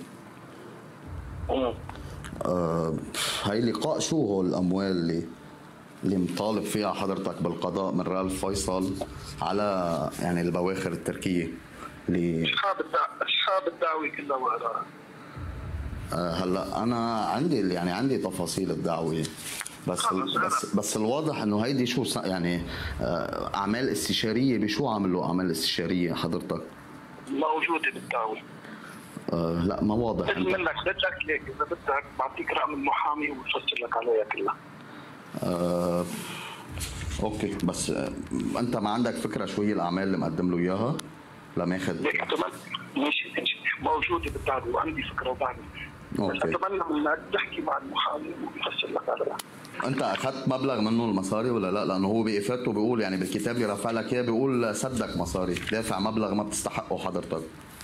أه هاي لقاء شو هو الاموال اللي اللي مطالب فيها حضرتك بالقضاء من رالف فيصل على يعني البواخر التركيه اللي اصحاب الدعوه كلها وراها؟ هلا انا عندي يعني عندي تفاصيل الدعوه، بس بس بس الواضح انه هيدي شو يعني اعمال استشاريه. بشو عملوا اعمال استشاريه حضرتك؟ موجوده بالدعوه. آه لا ما واضح. بدي منك بدك ليك اذا بدك بعطيك رقم المحامي وبفسر لك عليها كلها. آه اوكي بس آه انت ما عندك فكره شو هي الاعمال اللي مقدم له اياها؟ لماخذ ليك اتمنى ماشي موجوده بالدعوه وعندي فكره وبعرف. بس اتمنى انك تحكي مع المحامي ويفسر لك عليها. انت اخذت مبلغ منه المصاري ولا لا؟ لانه هو بافادته بيقول يعني بالكتاب اللي رافع لك اياه بيقول سدك مصاري، دافع مبلغ ما بتستحقه حضرتك.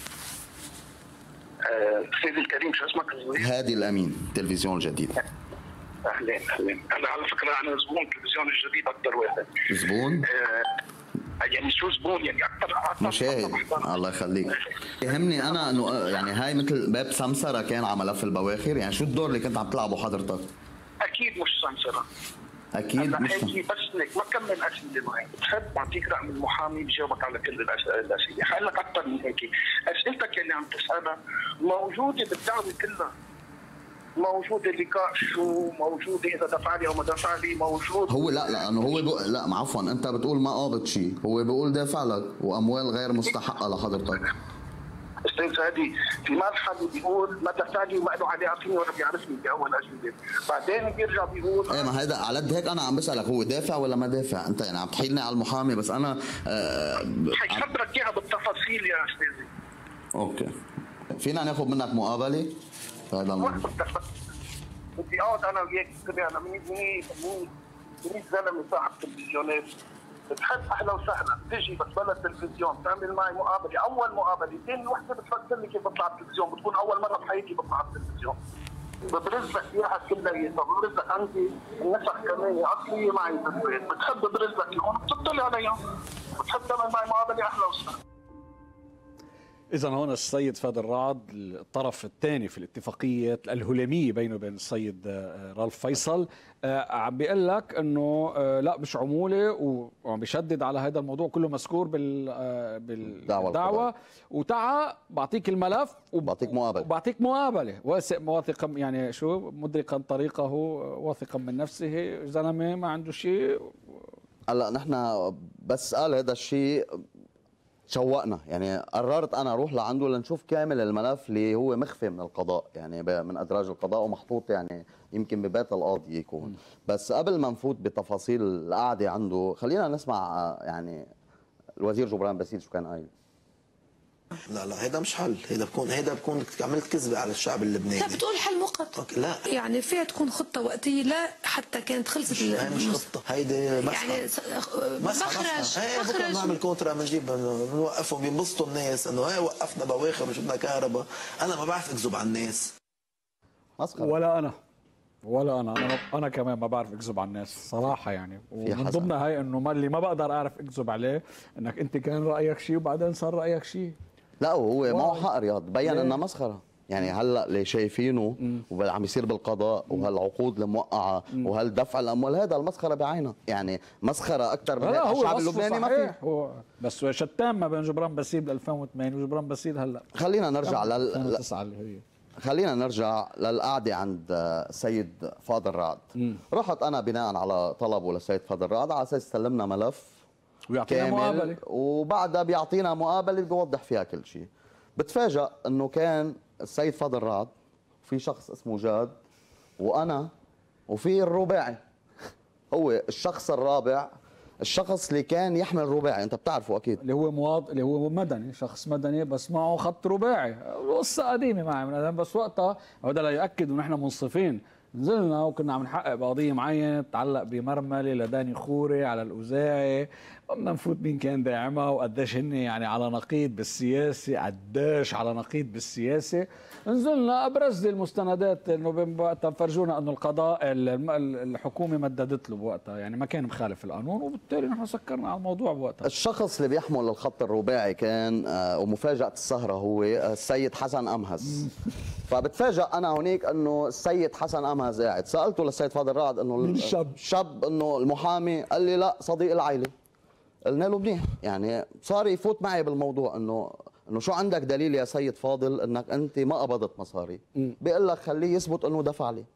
سيدي الكريم شو اسمك؟ هادي الامين، تلفزيون الجديد. اهلين اهلين، انا على فكره انا زبون تلفزيون الجديد اكثر واحد. زبون؟ آه يعني شو زبون يعني اكثر مشاهد. الله يخليك. يهمني انا انه يعني هاي مثل باب سمسره كان على ملف البواخر، يعني شو الدور اللي كنت عم تلعبه حضرتك؟ اكيد مش سمسره. اكيد مش سمسره. بس ليك ما كمل اسئله معي، بتحب بعطيك رقم المحامي بجاوبك على كل الاسئله، حقول لك اكثر من هيك، اسئلتك اللي عم تسالها موجوده بالدعوه كلها. موجوده لقاء شو موجوده اذا دفع لي او ما دفع لي موجود. هو لا لانه هو بقول لا عفوا انت بتقول ما قابض شيء، هو بيقول دافع لك واموال غير مستحقه لحضرتك. استاذ هادي في مرحله بيقول ما دفع لي وما له علاقه فيني ولا بيعرفني باول اجوبه، بعدين بيرجع بيقول ايه ما هيدا على قد هيك انا عم بسالك هو دافع ولا ما دافع؟ انت يعني عم تحيلني على المحامي بس انا آه حيخبرك اياها بالتفاصيل يا استاذي. اوكي فينا ناخذ منك مقابله؟ هذا الموضوع بدي اقعد انا وياك تبع انا مين مين مين مين زلمه صاحب تلفزيونات بتحب اهلا وسهلا تجي بس بلا تلفزيون تعمل معي مقابله، اول مقابله، ثاني وحده بتفكر لي كيف بطلع على التلفزيون، بتكون اول مره بحياتي بطلع على التلفزيون. ببرز لك اياها كلياتها، ببرز لك عندي النسخ كمان اصليه معي بالبيت، بتحب ببرز لك اياهم بتطلع عليهم، بتحب تعمل معي مقابله اهلا وسهلا. إذا هون السيد فهد الرعد الطرف الثاني في الاتفاقية الهلامية بينه وبين السيد رالف فيصل، عم بيقول لك إنه لا مش عمولة، وعم بيشدد على هذا الموضوع كله مذكور بالدعوة، وتعا بعطيك الملف وبعطيك مقابلة وبعطيك مقابلة واثق واثقا يعني شو مدركا طريقه واثقا من نفسه زلمة ما عنده شيء. هلا نحن بس قال هذا الشيء شوقنا، يعني قررت انا اروح لعنده لنشوف كامل الملف اللي هو مخفي من القضاء، يعني من ادراج القضاء ومحطوط يعني يمكن ببيت القاضي يكون. بس قبل ما نفوت بتفاصيل القعده عنده خلينا نسمع يعني الوزير جبران باسيل شو كان قايل. لا لا هيدا مش حل، هيدا بكون هيدا بكون عملت كذبه على الشعب اللبناني. لا بتقول حل مؤقت. لا يعني فيها تكون خطه وقتيه، لا حتى كانت خلصت. هي مش خطه، هيدي مسخره يعني مخرج مخرج بنعمل كونترا بنجيب بنوقفهم بينبسطوا الناس انه هي وقفنا بواخر وجبنا كهرباء. انا ما بعرف اكذب على الناس مسخره. ولا انا ولا انا انا انا كمان ما بعرف اكذب على الناس صراحه يعني، ومن ضمنها هي انه ما اللي ما بقدر اعرف اكذب عليه انك انت كان رايك شيء وبعدين صار رايك شيء. لا وهو معه حق رياض، بين انها مسخره. يعني هلا اللي شايفينه وعم يصير بالقضاء وهالعقود الموقعه وهالدفع الاموال هذا المسخره بعينها، يعني مسخره اكثر من الشعب اللبناني ما في. هو بس شتان ما بين جبران باسيل ب ألفين وثمانية وجبران باسيل هلا. خلينا نرجع لل خلينا نرجع للقعده عند السيد فاضل رعد. رحت انا بناء على طلبه للسيد فاضل رعد على اساس يسلمنا ملف ويعطينا مقابله، وبعدها بيعطينا مقابله بيوضح فيها كل شيء. بتفاجأ انه كان السيد فاضل رعد في شخص اسمه جاد وانا وفي الرباعي هو الشخص الرابع، الشخص اللي كان يحمل الرباعي انت بتعرفه اكيد، اللي هو مواطن اللي هو مدني، شخص مدني بس معه خط رباعي، قصه قديمه معي. بس وقتها هذا لا يؤكد انه احنا منصفين، نزلنا وكنا عم نحقق بقضيه معينه تتعلق بمرمله لداني خوري على الاوزاعي، بدنا نفوت مين كان داعمها وقديش هن يعني على نقيض بالسياسه، قديش على نقيض بالسياسه. نزلنا ابرز لي المستندات انه بوقتها فرجونا انه القضاء الحكومه مددت له بوقتها، يعني ما كان مخالف القانون، وبالتالي نحن سكرنا على الموضوع بوقتها. الشخص اللي بيحمل الخط الرباعي كان ومفاجاه السهره هو السيد حسن امهز. فبتفاجأ انا هونيك انه السيد حسن امهز قاعد، سالته للسيد فاضل رعد انه الشاب شاب انه المحامي، قال لي لا صديق العائله. قلنا له منيح، يعني صار يفوت معي بالموضوع انه انه شو عندك دليل يا سيد فاضل انك انت ما قبضت مصاري؟ بيقول لك خليه يثبت انه دفع لي.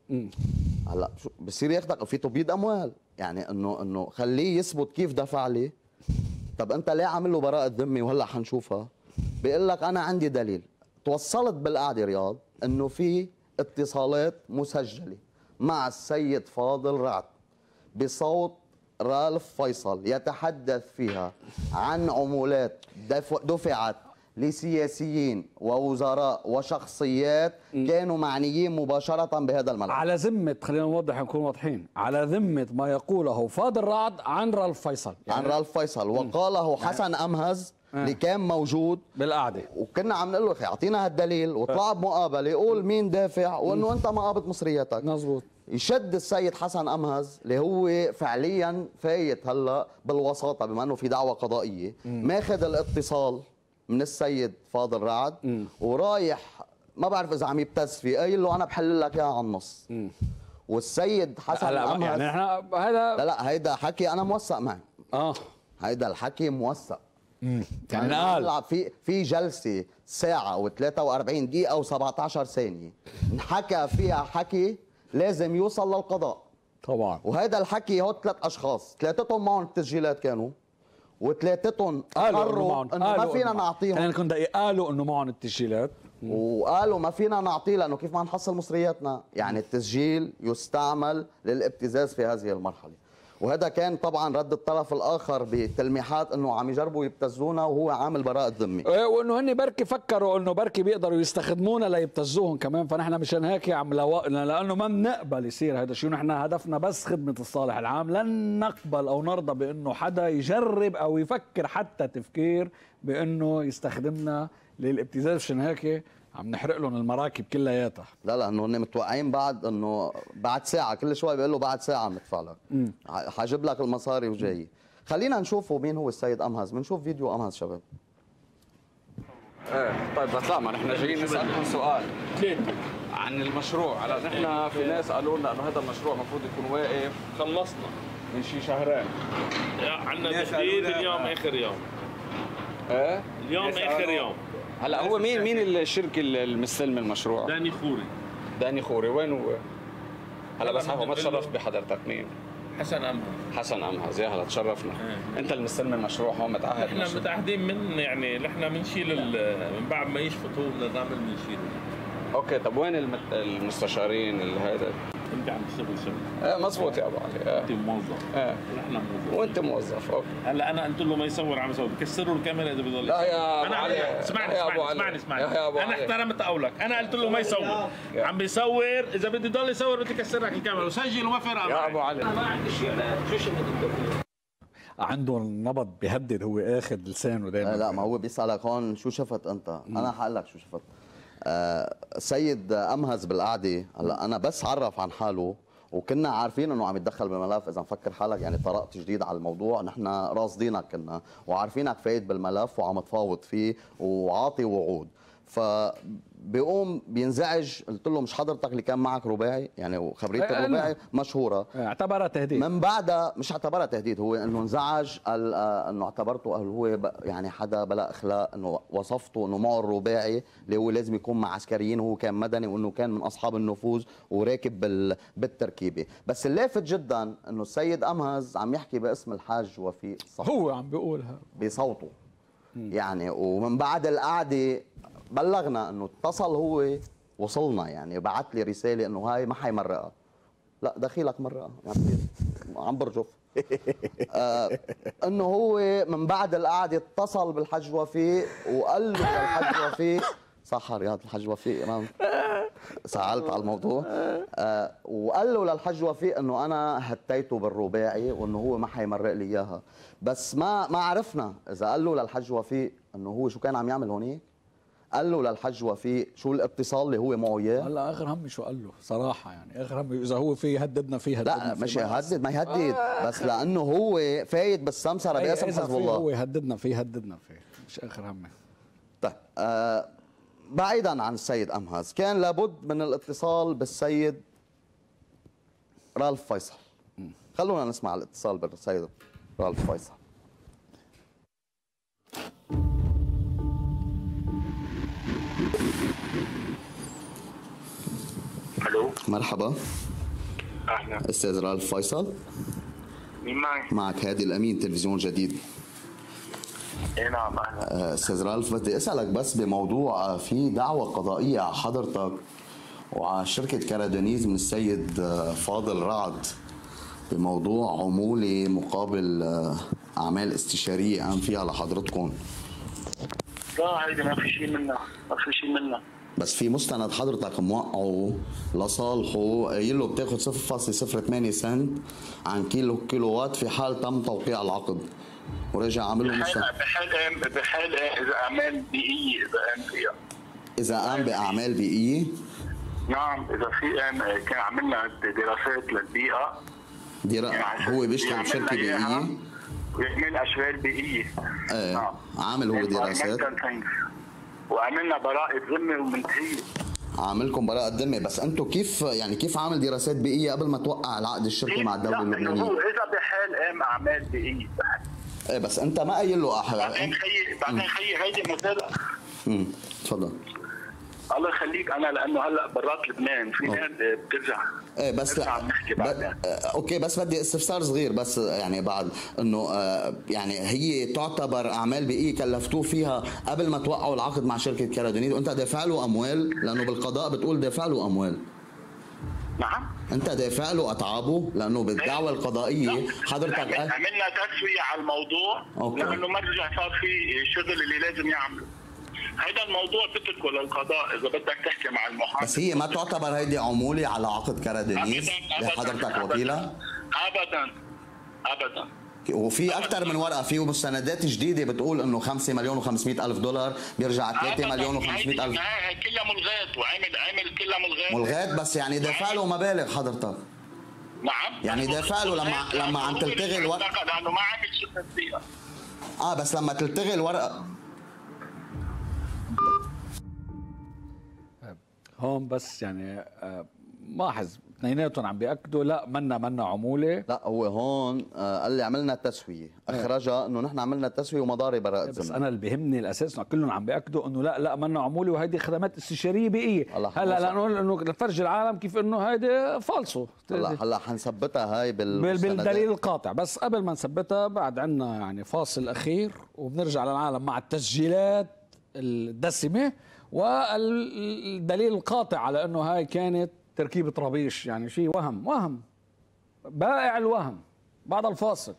هلا شو بصير ياخذك في تبييض اموال، يعني انه انه خليه يثبت كيف دفع لي. طب انت ليه عامل له براءة ذمه وهلا حنشوفها؟ بيقول لك انا عندي دليل. توصلت بالقعده رياض انه في اتصالات مسجله مع السيد فاضل رعد بصوت رالف فيصل يتحدث فيها عن عمولات دفعت لسياسيين ووزراء وشخصيات كانوا معنيين مباشرة بهذا الملف. على ذمة، خلينا نوضح نكون واضحين، على ذمة ما يقوله فاضل رعد عن رالف فيصل، يعني عن رالف فيصل وقاله حسن أمهز اللي كان موجود بالقعدة، وكنا عم نقول له اخي اعطينا هالدليل واطلع بمقابله قول مين دافع وانه انت ما قابض مصرياتك. مزبوط. يشد السيد حسن أمهز اللي هو فعليا فايت هلا بالوساطه بما انه في دعوه قضائيه، ماخذ الاتصال من السيد فاضل رعد م. ورايح ما بعرف اذا عم يبتز فيه، قايل له انا بحل لك اياها على النص. م. والسيد حسن لا أمهز يعني احنا هذا لا لا هيدا حكي انا موثق معي. اه هيدا الحكي موثق. امم يعني قال في في جلسه ساعه و43 دقيقه و17 ثانيه انحكى فيها حكي لازم يوصل للقضاء طبعا. وهذا الحكي هو ثلاث اشخاص ثلاثتهم معهم التسجيلات كانوا وثلاثتهم قرروا انه ما فينا نعطيهم. خلينا نكون دقيق، قالوا انه معهم التسجيلات وقالوا ما فينا نعطيه لانه كيف ما نحصل مصرياتنا، يعني التسجيل يستعمل للابتزاز في هذه المرحله. وهذا كان طبعا رد الطرف الاخر بتلميحات انه عم يجربوا يبتزونا وهو عامل براءة ذمه، وانه هن بركي فكروا انه بركي بيقدروا يستخدمونا ليبتزوهم كمان، فنحن مشان هيك عم لو... لانه ما بنقبل يصير هذا الشيء، ونحن هدفنا بس خدمه الصالح العام، لن نقبل او نرضى بانه حدا يجرب او يفكر حتى تفكير بانه يستخدمنا للابتزاز، مشان هيك عم نحرق لهم المراكب كلياتها. لا لا انه هن متوقعين بعد انه بعد ساعه كل شوي بيقول له بعد ساعه بندفع لك، حاجب لك المصاري وجاي. خلينا نشوفوا مين هو السيد أمهز، بنشوف فيديو أمهز شباب. ايه طيب بس لا ما نحن جايين نسالكم سؤال ثلاثة عن المشروع. هلا نحن في ناس قالوا لنا انه هذا المشروع المفروض يكون واقف خلصنا من شي شهرين. عندنا تجديد اليوم اخر يوم. ايه اليوم اخر يوم. هلا هو مين مين الشركه المستلم المشروع؟ داني خوري. داني خوري وين هو؟ هلا بس هو ما تشرفت بحضرتك مين؟ حسن أمهز. حسن أمهز، يا هلا تشرفنا. اه. انت المستلم المشروع هون متعهد؟ احنا متعهدين من يعني نحن بنشيل من بعد ما يشفط هو النظام اللي بنشيله. اوكي طب وين المستشارين اللي هذا؟ انت عم تشتغل شغل. ايه مضبوط يا ابو علي. اه. انت موظف. ايه ونحن موظف. وانت موظف اوكي. هلا انا قلت له ما يصور عم يصور، بكسروا الكاميرا اذا بضل. لا يا ابو علي اسمعني اسمعني اسمعني انا احترمت قولك، انا قلت له ما يصور، عم بيصور اذا بده يضل يصور بدي اكسر لك الكاميرا وسجل وما فرق يا ابو علي. انا ما عندي شيء، شو شفت الدكتور؟ عنده نبض بيهدد، هو اخذ لسانه دائما. لا, لا ما هو بيسالك هون شو شفت انت؟ انا حقول لك شو شفت. آه سيد أمهز بالقعده هلا انا بس عرف عن حاله وكنا عارفين انه عم يتدخل بالملف. اذا مفكر حالك يعني طرقت جديد على الموضوع، نحن راصدينك كنا وعارفينك فايت بالملف وعم تفاوض فيه وعاطي وعود. فبيقوم بينزعج، قلت له مش حضرتك اللي كان معك رباعي يعني، وخبريه الرباعي مشهوره اعتبرها تهديد. من بعدها مش اعتبرها تهديد، هو انه انزعج انه اعتبرته هو يعني حدا بلا اخلاق، انه وصفته انه معه الرباعي اللي هو لازم يكون مع عسكريين وهو كان مدني وانه كان من اصحاب النفوذ وراكب بالتركيبه. بس اللافت جدا انه السيد أمهز عم يحكي باسم الحاج وفيق الصحفي، هو عم بيقولها بصوته يعني. ومن بعد القعده بلغنا انه اتصل هو، وصلنا يعني بعث لي رساله انه هاي ما حيمرقها. لا دخيلك مرقها يعني عم برجف. آه انه هو من بعد القعده اتصل بالحج وفيق وقال له للحج وفيق، صح رياض الحج وفيق انا سألت على الموضوع. آه وقال له للحج وفيق انه انا هتيته بالرباعي وانه هو ما حيمرق لي اياها. بس ما ما عرفنا اذا قال له للحج وفيق انه هو شو كان عم يعمل هونيك، قال له للحج وفيق شو الاتصال اللي هو معه اياه. هلا اخر همي شو قال له صراحه يعني، اخر همي اذا هو في يهددنا فيه هددنا لا مش يهدد، ما يهدد آه بس لانه هو فايت بالسمسره باسم حزب الله. هو يهددنا فيه يهددنا فيه مش اخر همي. طيب آه بعيدا عن السيد أمهز، كان لابد من الاتصال بالسيد رالف فيصل. خلونا نسمع الاتصال بالسيد رالف فيصل. الو مرحبا. اهلا استاذ رالف فيصل. مين معي؟ معك هادي الامين تلفزيون جديد. اي نعم اهلا. استاذ رالف بدي اسالك بس بموضوع في دعوه قضائيه على حضرتك وعلى شركه كارادونيز من السيد فاضل رعد بموضوع عموله مقابل اعمال استشاريه قام فيها لحضرتكم. لا هيدي ما في شيء منها، ما في شيء منها. بس في مستند حضرتك موقعه لصالحه قايل له بتاخذ صفر فاصلة صفر ثمانية سنت عن كيلو كيلو وات في حال تم توقيع العقد، ورجع عامل له مستند بحال بحال اذا اعمال بيئيه اذا قام فيها. اذا قام باعمال بيئيه؟ نعم اذا في قام كان عملنا دراسات للبيئه. درا... يعني هو بيشتغل بشركه بيئيه؟ ويعمل اشغال بيئيه. ايه نعم. عامل هو دراسات وعملنا براءة ذمة ومنتهية. عاملكم براءة ذمة، بس انتم كيف يعني كيف عامل دراسات بيئية قبل ما توقع العقد الشركي مع الدولة اللبنانية؟ هو إذا بحال قام أعمال بيئية. ايه بس انت ما قايل له أحد. بعدين خيي بعدين خيي هيدي مسألة. امم تفضل. الله يخليك انا لانه هلا برات لبنان في ناس بترجع ايه بس لا نحكي بعدين. اوكي بس بدي استفسار صغير بس يعني بعد انه آه يعني هي تعتبر اعمال بيئيه كلفتوه فيها قبل ما توقعوا العقد مع شركه كارادونيز وانت دافع له اموال لانه بالقضاء بتقول دافع له اموال. نعم انت دافع له اتعابه لانه بالدعوه القضائيه حضرتك عملنا تسويه على الموضوع أوكي. لانه ما رجع صار في شغل اللي لازم يعمله. هيدا الموضوع بتتركه للقضاء اذا بدك تحكي مع المحامي. بس هي ما تعتبر هيدي عموله على عقد كارادونيز لحضرتك وكيلها؟ ابدا ابدا. وفي اكثر من ورقه، في مستندات جديده بتقول انه خمسة مليون وخمسمائة الف دولار بيرجع ثلاثة مليون وخمسمائة الف. هي كلها ملغات وعمل عمل كلها ملغات. ملغات بس يعني دافع له مبالغ حضرتك. نعم يعني دافع له لما لما عم تلتغي الورقه لانه ما عمل شيء فيها. اه بس لما تلتغي الورقه هون بس يعني ملاحظ اثنيناتهم عم بياكدوا لا منا منا عموله. لا هو هون قال لي عملنا تسويه، اخرجها انه نحن عملنا تسويه ومضاري براءة ذمة. بس انا اللي بيهمني الاساس انه كلهم عم بياكدوا انه لا لا منا عموله وهيدي خدمات استشاريه بيئيه. هلا لنقول انه لفرج العالم كيف انه هيدي فالصو. هلا هلا حنثبتها هاي بالدليل القاطع، بس قبل ما نثبتها بعد عندنا يعني فاصل اخير وبنرجع للعالم مع التسجيلات الدسمه والدليل القاطع على انه هاي كانت تركيبة ربيش، يعني شيء وهم وهم بائع الوهم. بعد الفاصل.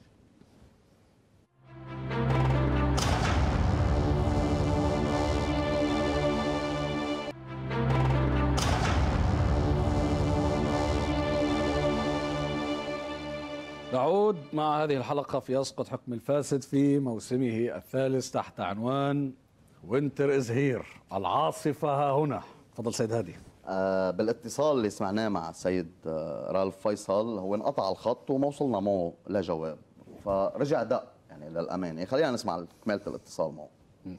نعود مع هذه الحلقة في يسقط حكم الفاسد في موسمه الثالث تحت عنوان وينتر از هير، العاصفة ها هنا. تفضل سيد هادي. آه بالاتصال اللي سمعناه مع السيد آه رالف فيصل هو انقطع الخط وما وصلنا معه لجواب، فرجع دق يعني للامانه. خلينا نسمع كمالة الاتصال معه. م.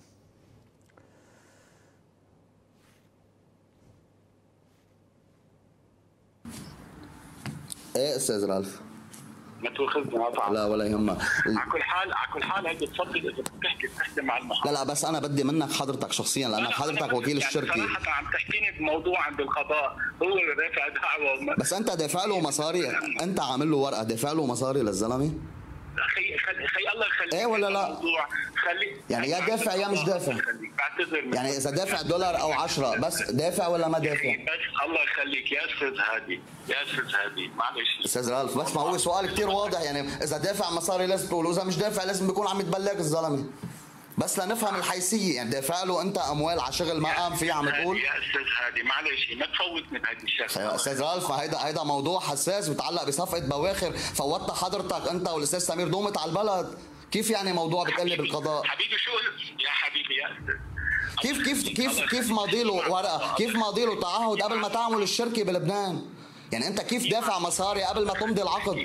ايه استاذ رالف. ما تاخذني قطع. لا ولا يهمك. على كل حال على كل حال هيدي تفضل اذا بتحكي بتحكي مع المحامي. لا لا بس انا بدي منك حضرتك شخصيا لانك حضرتك وكيل يعني الشركه. صراحه عم تحكيني بموضوع عند القضاء، هو اللي دافع دعوه. بس انت دافع له مصاري، انت عامل له ورقه دافع له مصاري للزلمه؟ خي خي خي الله يخليك. ايه ولا لا؟ خلي يعني يا دافع يا مش دافع. يعني اذا دافع دولار او عشرة بس دافع ولا ما دافع؟ بس الله يخليك يا استاذ هادي يا استاذ هادي معلش استاذ رالف بس ما هو سؤال كثير واضح، يعني اذا دافع مصاري لازم تقول واذا مش دافع لازم بيكون عم يتبلغ الزلمه. بس لنفهم الحيثيه، يعني دافع له انت اموال على شغل ما قام فيه عم تقول. يا استاذ هادي معلش ما تفوت من هذه الشغله. يا استاذ رالف هيدا هيدا موضوع حساس بيتعلق بصفقه بواخر فوتها حضرتك انت والاستاذ سمير دومت على البلد. كيف يعني موضوع بتقلب القضاء؟ حبيبي شو يا حبيبي يا استاذ كيف كيف كيف كيف ماضي له ورقه؟ كيف ماضي له تعهد قبل ما تعمل الشركه بلبنان؟ يعني انت كيف دافع مصاري قبل ما تمضي العقد؟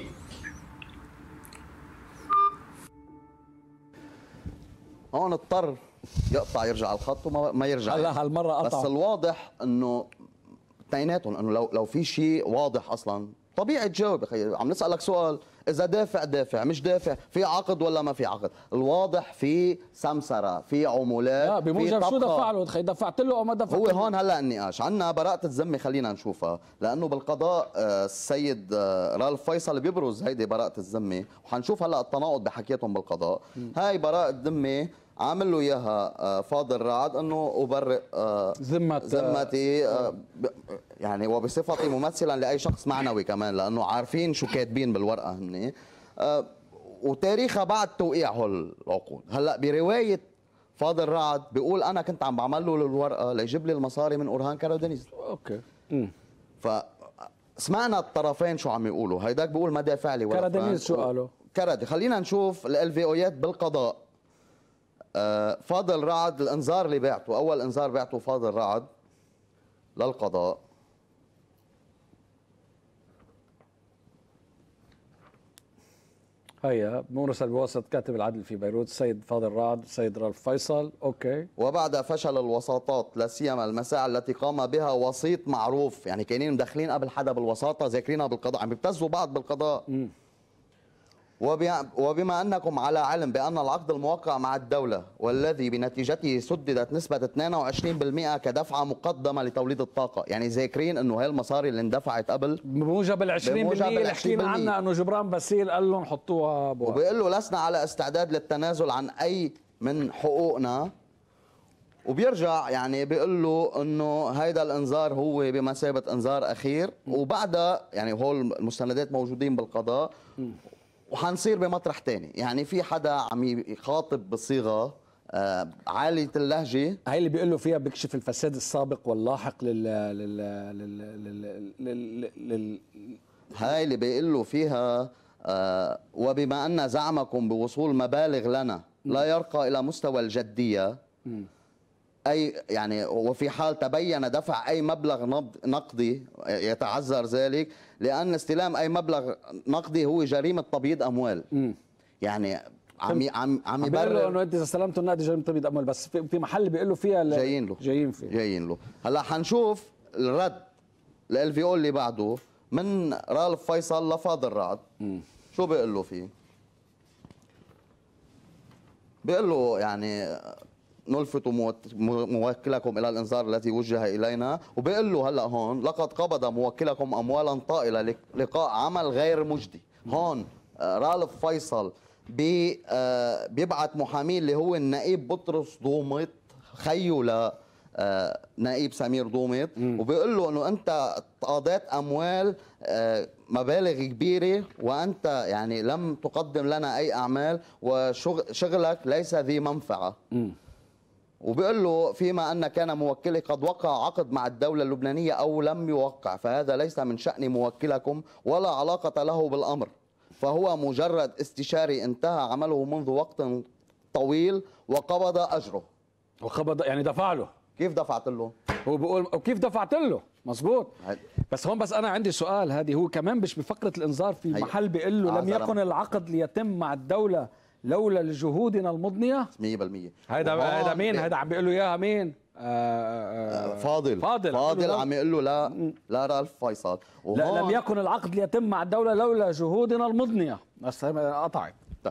هون اضطر يقطع يرجع الخط وما ما يرجع. هلا هالمره قطع. بس الواضح انه اثنيناتهم انه لو لو في شيء واضح اصلا طبيعي تجاوب. يا اخي عم نسالك سؤال، اذا دافع دافع مش دافع، في عقد ولا ما في عقد؟ الواضح في سمسره، في عمولات، لا بموجب شو دفع له؟ تخي دفعت له او ما دفعت هو له؟ هون هلا النقاش عندنا براءة الذمة. خلينا نشوفها لانه بالقضاء السيد رالف فيصل بيبرز هيدي براءة الذمة وحنشوف هلا التناقض بحكياتهم بالقضاء. م. هاي براءة ذمة عامل له اياها فاضل رعد انه ابرئ ذمه ذمتي، يعني وبصفتي ممثلا لاي شخص معنوي كمان، لانه عارفين شو كاتبين بالورقه هن، وتاريخها بعد توقيع هول العقود. هلا بروايه فاضل رعد بيقول انا كنت عم بعمل له الورقه ليجيب لي المصاري من اورهان كارادونيز. اوكي. ف سمعنا الطرفين شو عم يقولوا، هيداك بيقول ما دافع لي ولا كارادونيز شو قالوا؟ كردي. خلينا نشوف ال في اويات بالقضاء. آه فاضل رعد الانذار اللي بعته، اول انذار بعته فاضل رعد للقضاء هيا مرسل بواسطة كاتب العدل في بيروت السيد فاضل رعد السيد رالف فيصل. اوكي. وبعد فشل الوساطات لا سيما المساعي التي قام بها وسيط معروف، يعني كانين مدخلين قبل حدا بالوساطه ذاكرينها بالقضاء، عم بيبتزوا بعض بالقضاء. م. وبما أنكم على علم بأن العقد الموقع مع الدولة والذي بنتيجته سددت نسبة اثنين وعشرين بالمئة كدفعة مقدمة لتوليد الطاقة، يعني ذاكرين أنه هاي المصاري اللي اندفعت قبل بموجب ال عشرين بالمئة اللي حكينا عنها أنه جبران باسيل قال لهم حطوها بوقت. وبيقول له لسنا على استعداد للتنازل عن أي من حقوقنا. وبيرجع يعني بيقول له انه هيدا الانذار هو بمثابه انذار اخير، وبعدها يعني هول المستندات موجودين بالقضاء وحنصير بمطرح تاني. يعني في حدا عم يخاطب بصيغه آه عاليه اللهجه، هاي اللي بيقول له فيها بيكشف الفساد السابق واللاحق لل لل لل لل, لل... هاي اللي بيقول له فيها آه وبما ان زعمكم بوصول مبالغ لنا لا يرقى الى مستوى الجديه، م. أي يعني وفي حال تبين دفع أي مبلغ نقدي يتعذر ذلك، لأن استلام أي مبلغ نقدي هو جريمة تبييض أموال. م. يعني عم عم عم يبرر له انه انت اذا استلمته النقد جريمه تبييض اموال، بس في, في محل بيقول له فيها جايين له جايين فيه جايين له. هلا حنشوف الرد ال في او اللي بعده من رالف فيصل لفاضل رعد. م. شو بيقول له فيه؟ بيقول له يعني نلفت موكلكم الى الانذار الذي وجه الينا، وبيقول له هلا هون لقد قبض موكلكم اموالا طائله لقاء عمل غير مجدي. هون رالف فيصل بي بيبعت محامي اللي هو النائب بطرس دومط خيو ل نائب سمير دومط، وبيقول له انه انت قضيت اموال مبالغ كبيره وانت يعني لم تقدم لنا اي اعمال وشغلك ليس ذي منفعه. م. وبيقول له فيما أن كان موكلي قد وقع عقد مع الدولة اللبنانية أو لم يوقع، فهذا ليس من شأن موكلكم ولا علاقة له بالأمر، فهو مجرد استشاري انتهى عمله منذ وقت طويل وقبض أجره. وقبض يعني دفع له. كيف دفعت له؟ هو بيقول كيف دفعت له؟ مظبوط. بس هون بس أنا عندي سؤال، هذه هو كمان مش بفقرة الإنذار في محل بيقول له لم يكن العقد ليتم مع الدولة لولا لجهودنا المضنية. مية بالمية. هيدا هيدا مين؟ هيدا عم بيقول له اياها مين؟ آه آه فاضل فاضل فاضل عم يقول له لا لا رالف فيصل. لا لم يكن العقد ليتم مع الدولة لولا جهودنا المضنية. بس قطعت.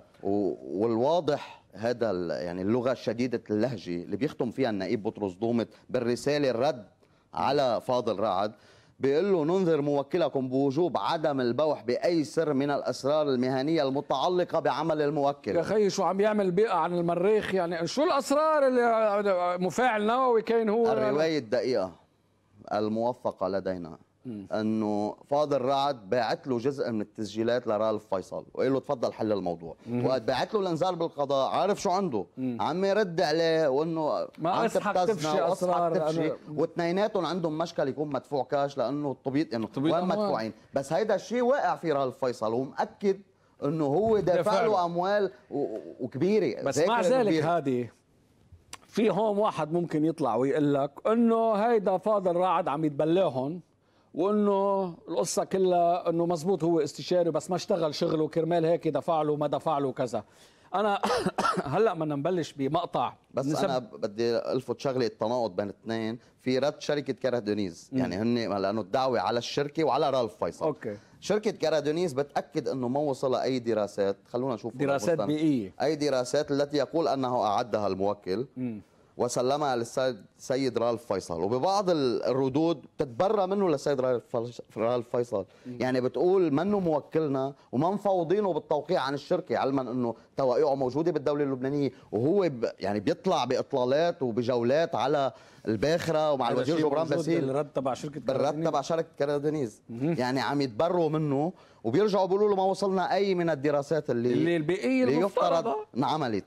والواضح هذا يعني اللغة شديدة اللهجة اللي بيختم فيها النائب بطرس دومط بالرسالة الرد على فاضل رعد، بيقول له ننذر موكلكم بوجوب عدم البوح بأي سر من الأسرار المهنية المتعلقة بعمل الموكل. يا خي شو عم يعمل بيئة عن المريخ؟ يعني شو الأسرار اللي مفاعل نووي كان هو؟ الرواية الدقيقة الموثقة لدينا م. أنه فاضل رعد باعت له جزء من التسجيلات لرالف فيصل وقال له تفضل حل الموضوع، وقت باعت له الانذار بالقضاء عارف شو عنده؟ م. عم يرد عليه وانه ما اصحك تفشي اسرار، واثنيناتهم عندهم مشكل يكون مدفوع كاش لانه الطبيب انه وين مدفوعين، بس هيدا الشيء واقع في رالف فيصل ومأكد انه هو دافع له اموال وكبيره. بس مع ذلك هذه في هون واحد ممكن يطلع ويقول لك انه هيدا فاضل رعد عم يتبلاهم وانه القصه كلها انه مزبوط هو استشاري بس ما اشتغل شغله كرمال هيك دفع له ما دفع له كذا. انا هلا بدنا نبلش بمقطع بس نسب... انا بدي الفت شغله التناقض بين اثنين في رد شركه كارادونيز، يعني هن لانه الدعوه على الشركه وعلى رالف فيصل. اوكي. شركه كارادونيز بتاكد انه ما وصلها اي دراسات، خلونا نشوف دراسات بيئيه، اي دراسات التي يقول انه اعدها الموكل. م. وسلمها للسيد سيد رالف فيصل، وببعض الردود بتتبرى منه للسيد رالف فيصل، يعني بتقول منه موكلنا وما مفوضينه بالتوقيع عن الشركه، علما انه توقيعه موجوده بالدوله اللبنانيه، وهو ب يعني بيطلع باطلالات وبجولات على الباخره ومع الوزير جبران باسيل بالرد تبع شركه بالرد تبع شركه كرادونيز، يعني عم يتبروا منه وبيرجعوا بيقولوا له ما وصلنا اي من الدراسات اللي اللي البيئيه اللي يفترض المفترضه انعملت.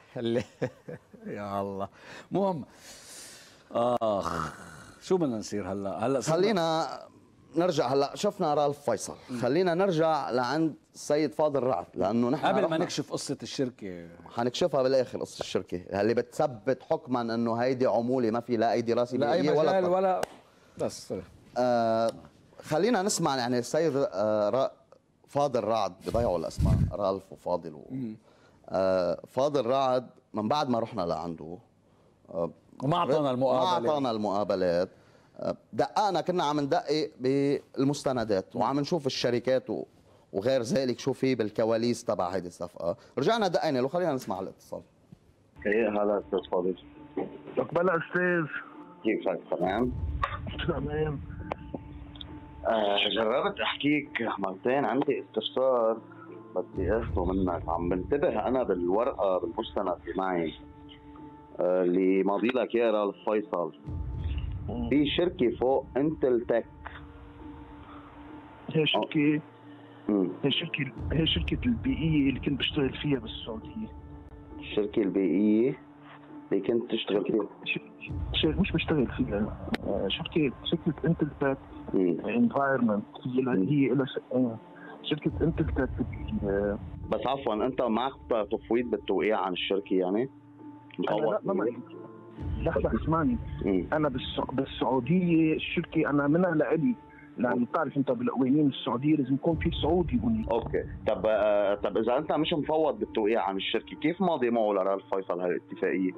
يا الله. مهم اخ شو بدنا نصير هلا؟ هلا خلينا نرجع، هلا شفنا رالف فيصل، خلينا نرجع لعند السيد فاضل رعد، لانه نحن قبل ما نكشف قصه الشركه حنكشفها بالاخر. قصه الشركه اللي بتثبت حكما انه هيدي عموله ما في لا اي دراسه لا اي ولا ولا, ولا بس آه خلينا نسمع يعني السيد آه فاضل رعد، بضيعوا الاسماء رالف وفاضل و... آه فاضل رعد من بعد ما رحنا لعنده آه وما اعطانا المقابله ما اعطانا المقابلات، آه دققنا كنا عم ندقق بالمستندات وعم نشوف الشركات و... وغير ذلك شو في بالكواليس تبع هيدي الصفقه، رجعنا دقينا له. خلينا نسمع الاتصال. كيف هلا استاذ فاضل؟ لك بلا استاذ كيفك؟ تمام؟ تمام. آه جربت احكيك مرتين، عندي استفسار بدي اخذه منك. عم بنتبه انا بالورقه بالمستند اللي معي آه اللي ماضي لك يا رالف فيصل، في شركه فوق انتل تك. هي شركه هي شركه هي شركه البيئيه اللي كنت بشتغل فيها بالسعوديه. الشركه البيئيه اللي كنت تشتغل فيها؟ شركه مش بشتغل فيها، شركه شركه انتل تك انفايرمنت، هي هي لها شركه انتل تك. بس عفوا انت معك تفويض بالتوقيع عن الشركه يعني؟ لا ما معي. لحظه اسمعني، انا بالسعوديه الشركه انا منها لإلي، لأن بتعرف انت بالقوانين السعوديه لازم يكون في سعودي هناك. اوكي، طب آه طب اذا انت مش مفوض بالتوقيع عن الشركه، كيف ماضي معه لرالف فيصل هاي الاتفاقيه؟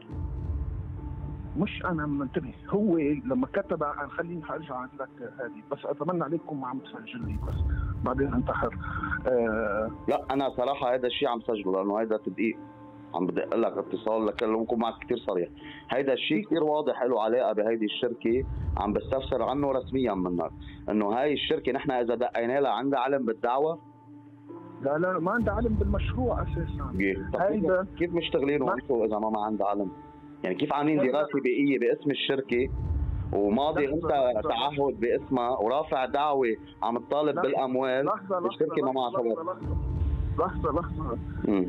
مش انا منتبه، هو لما كتب، خليني ارجع اعيد لك هذه، بس اتمنى عليكم ما عم تسجل لي، بس بعدين انت حر. آه لا انا صراحه هذا الشيء عم سجله لانه هذا تدقيق، عم بدق لك اتصال لكلمكم معك كثير صريح. هيدا الشيء كثير واضح له علاقه بهيدي الشركه، عم بستفسر عنه رسميا منك انه هاي الشركه نحن اذا دقينا لها عندها علم بالدعوه؟ لا لا ما عندها علم بالمشروع اساسا. هيدا كيف مشتغلين وانتم اذا ما, ما عندها علم؟ يعني كيف عاملين دراسه بيئيه باسم الشركه وماضي انت تعهد باسمها ورافع دعوه عم تطالب بالاموال الشركه ما معها خبر؟ لحظه لحظه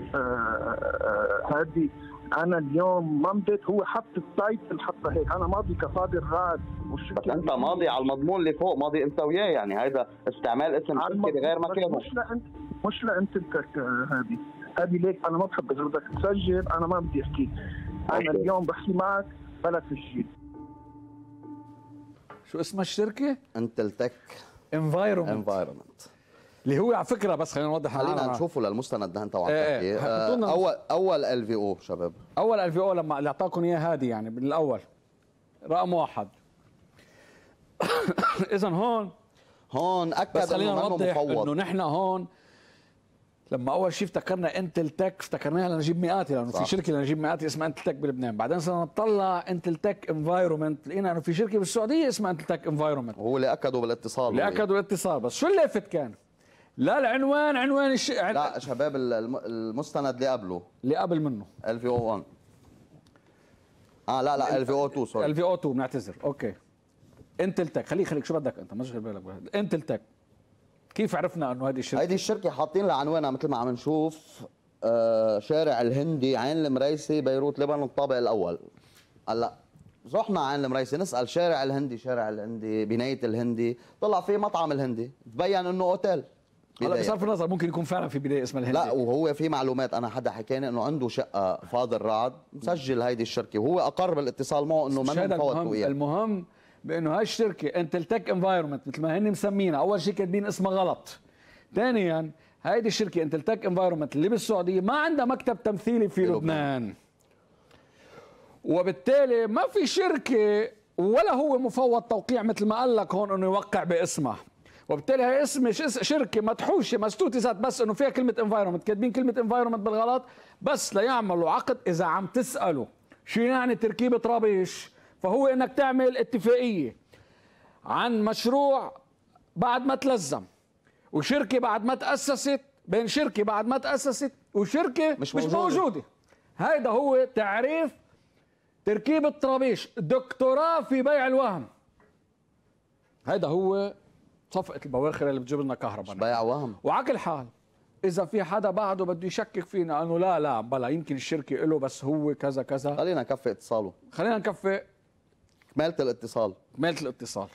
هذه انا اليوم ما مضيت، هو حط التايتل حتى هيك، انا ماضي كفاضل راد والشركه. بس انت ماضي على المضمون اللي فوق، ماضي انت وياه، يعني هذا استعمال اسم شركه بغير مكانه. مش لانت مش لانت هذه هذه ليك انا ما بحب، اذا بدك تسجل انا ما بدي احكي، انا أوكي. اليوم بحكي معك بلا تسجيل. شو اسم الشركه؟ انتل تك انفايرمنت انفايرمنت اللي هو على فكره، بس خلينا نوضح، خلينا نشوفه للمستند ده انت وعم تحكي. ايه آه اول اول ال في او شباب، اول ال في او لما اللي اعطاكم اياه هادي يعني بالاول رقم واحد. اذا هون هون اكد بس خلينا نوضح انه نحن هون لما اول شيء افتكرنا انتل تك افتكرناها لنجيب مئاتي، لانه في شركه لنجيب مئاتي اسمها انتل تك بلبنان، بعدين صرنا نطلع انتل تك انفايرمنت لقينا انه في شركه بالسعوديه اسمها انتل تك انفايرمنت، وهو اللي اكدوا بالاتصال اللي اكدوا بالاتصال. بس شو اللافت كان؟ لا العنوان عنوان الش... لا شباب المستند اللي قبله اللي قبل منه ال في او واحد اه لا لا ال في او اثنين سوري ال في او اثنين بنعتذر. اوكي انتل تك، خليك خليك شو بدك انت، ما تشغل بالك بهذا. انتل تك كيف عرفنا انه هذه الشركه؟ هذه الشركه حاطين لها عنوانها مثل ما عم نشوف آه شارع الهندي عين المريسي بيروت لبنان الطابق الاول. هلا رحنا عين المريسي نسال شارع الهندي شارع الهندي بنايه الهندي، طلع في مطعم الهندي، تبين انه اوتيل. هلا بصرف النظر ممكن يكون فعلا في بدايه اسمها الهندي. لا وهو في معلومات، انا حدا حكاني انه عنده شقه فاضل رعد مسجل هيدي الشركه، وهو اقر بالاتصال معه انه من مفوت وياه. المهم بانه هاي الشركه انتل تك انفايرمنت مثل ما هن مسمينها، اول شيء كاتبين اسمها غلط. ثانيا هيدي الشركه انتل تك انفايرمنت اللي بالسعوديه ما عندها مكتب تمثيلي في لبنان، وبالتالي ما في شركه ولا هو مفوض توقيع مثل ما قال لك هون انه يوقع باسمها، وبالتالي هي اسم شركه مدحوشه مسدوته ذات بس انه فيها كلمه انفايرمنت، كاتبين كلمه انفايرمنت بالغلط بس ليعملوا عقد. اذا عم تسالوا شو يعني تركيبة رابيش؟ فهو انك تعمل اتفاقية عن مشروع بعد ما تلزم، وشركة بعد ما تأسست، بين شركة بعد ما تأسست وشركة مش, مش موجودة. موجودة. هيدا هو تعريف تركيبة رابيش، دكتوراه في بيع الوهم. هيدا هو صفقة البواخر اللي بتجيب لنا كهرباء. بيع وهم. وعلى كل حال إذا في حدا بعده بده يشكك فينا أنه لا لا بلا يمكن الشركة له بس هو كذا كذا، خلينا نكفي اتصاله. خلينا نكفي كمالة الاتصال. كمالة الاتصال.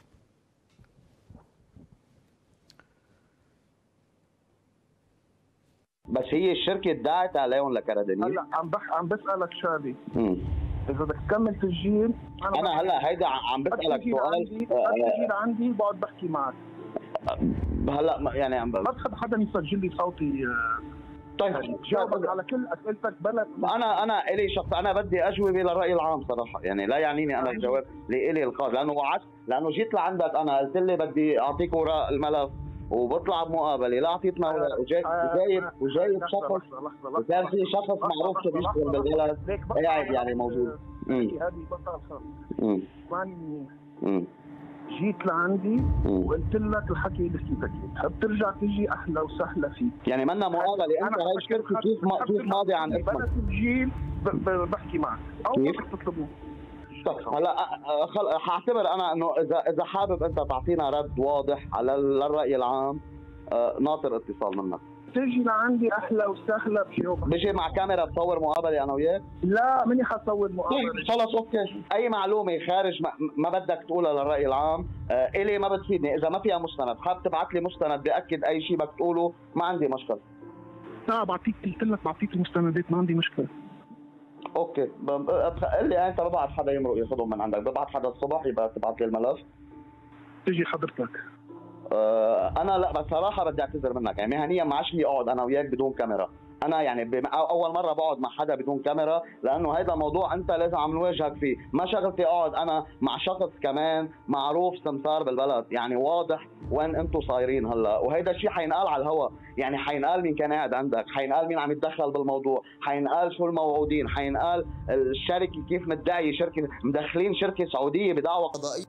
بس هي الشركة ادعت عليهم لكرادينيز. هلا عم بح عم بسألك شادي. إذا بدك تكمل تسجيل أنا, أنا هلا هيدا عم بسألك سؤال. تسجيل عندي بقعد بحكي معك. هلا يعني عم ما بحب حدا يسجل لي صوتي. طيب جاوب على كل اسئلتك بلا. انا انا الي شخص انا بدي اجوبه للراي العام صراحه، يعني لا يعنيني انا الجواب لإلي الخاص، لانه وعدت، لانه جيت لعندك انا قلت لي بدي اعطيك وراء الملف وبطلع بمقابله، لا اعطيتنا وراء، وجاي وجايب وجايب شخص، وكان في شخص معروف شو بيشتغل بالبلد قاعد يعني موجود. هذه بطل خاص. اسمعني منيح. جيت لعندي وقلت لك الحكي اللي حكيتك، بتحب ترجع تجي احلى وسهلا فيك. يعني منا مقابله، انت هاي الشركه كيف ما كيف ماضي عن اسمك؟ بلا تسجيل بحكي معك او بدك تطلبه. طيب هلا خل... حاعتبر انا انه اذا اذا حابب انت تعطينا رد واضح على الراي العام، آه ناطر اتصال منك. تجي لعندي احلى وسهلا بجاوبك. بيجي مع كاميرا بصور مقابله انا وياك؟ لا ماني حصور مقابله. خلص اوكي، اي معلومه خارج ما, ما بدك تقولها للراي العام آه الي ما بتفيدني، اذا ما فيها مستند حاب تبعث لي مستند بياكد اي شيء بدك تقوله ما عندي مشكله. لا بعطيك، قلت لك بعطيك المستندات ما عندي مشكله. اوكي قل لي انت ببعث حدا يمرق ياخذهم من عندك، ببعث حدا الصبح يبقى تبعث لي الملف. تجي حضرتك. أه انا لا بصراحه بدي اعتذر منك، يعني مهنيا ما عادش لي اقعد انا وياك بدون كاميرا، انا يعني بم... اول مره بقعد مع حدا بدون كاميرا، لانه هذا موضوع انت لازم عم نواجهك فيه، ما شغلتي اقعد انا مع شخص كمان معروف سمسار بالبلد، يعني واضح وين انتم صايرين هلا، وهيدا الشيء حينقال على الهواء، يعني حينقال مين كان قاعد عندك، حينقال مين عم يتدخل بالموضوع، حينقال شو الموعودين، حينقال الشركه كيف مدعي شركه، مدخلين شركه سعوديه بدعوى قضائيه.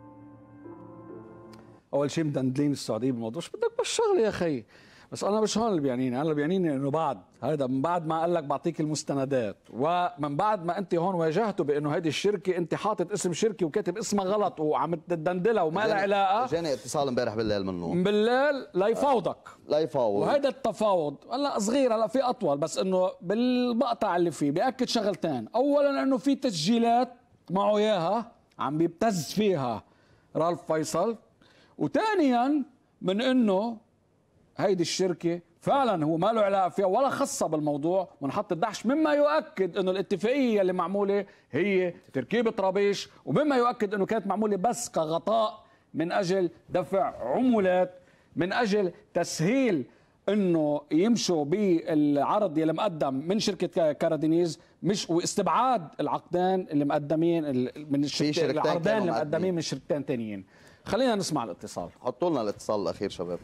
اول شيء مدندلين السعوديه بالموضوع، شو بدك بالشغله يا اخي؟ بس انا مش هون اللي بيعنيني، انا اللي بيعنيني انه بعد هذا من بعد ما قال لك بعطيك المستندات، ومن بعد ما انت هون واجهته بانه هذه الشركه انت حاطط اسم شركه وكاتب اسمها غلط وعم تدندلها وما لها علاقه. جاني اتصال امبارح بالليل منه بالليل ليفاوضك. ليفاوض. وهذا التفاوض هلا صغير، هلا في اطول، بس انه بالمقطع اللي فيه بياكد شغلتين، اولا انه في تسجيلات معه اياها عم بيبتز فيها رالف فيصل، وثانيا من انه هيدي الشركه فعلا هو ما له علاقه فيها ولا خاصه بالموضوع ونحط الدحش، مما يؤكد انه الاتفاقيه اللي معموله هي تركيبه رابيش، ومما يؤكد انه كانت معموله بس كغطاء من اجل دفع عمولات، من اجل تسهيل انه يمشوا بالعرض اللي مقدم من شركه كارادينيز، مش واستبعاد العقدين اللي مقدمين من الشركتين، العرضين اللي مقدمين من شركتين ثانيين. خلينا نسمع الاتصال. حطوا لنا الاتصال الاخير شباب.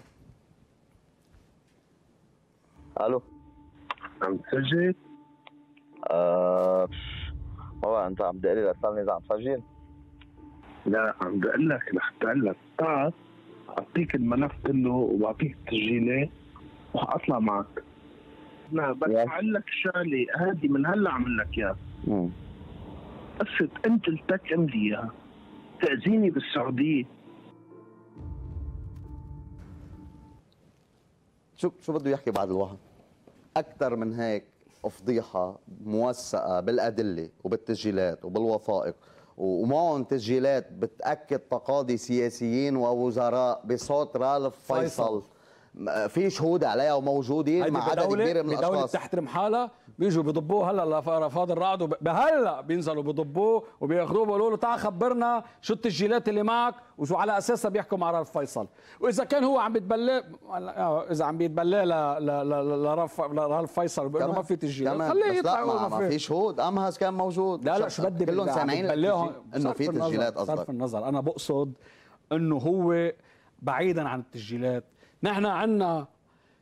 الو عم تسجل؟ آه هو انت عم تقول لي لسالني اذا عم تسجل؟ لا عم بقول لك لحتى اقول لك تعال اعطيك الملف كله وبعطيك التسجيلات وحاطلع معك. لا بس اقول لك شغله، هذه من هلا عمل لك اياها. قصه انت قلتك املي اياها تاذيني بالسعوديه. شو شو بده يحكي بعد الواحد؟ أكثر من هيك فضيحة موثقة بالأدلة وبالتسجيلات وبالوثائق، ومعهم تسجيلات بتأكد تقاضي سياسيين ووزراء بصوت رالف فيصل، في شهود عليها وموجودين مع عدد كبير من الاشخاص. بدولة بتحترم حالها بيجوا بيضبوه هلا لفاضل الرعد، بهلا بينزلوا بيضبوه وبياخذوه بيقولوا له تعال خبرنا شو التسجيلات اللي معك وشو على اساسها بيحكوا مع رالف فيصل، واذا كان هو عم بيتبلى، اذا عم بيتبلى لرالف فيصل بانه ما في تسجيلات خليه يطلع ما, ما في شهود. امهز كان موجود. لا لا شو بدي كلهم سامعين انه في تسجيلات. قصدك صرف النظر، انا بقصد انه هو بعيدا عن التسجيلات، نحن عندنا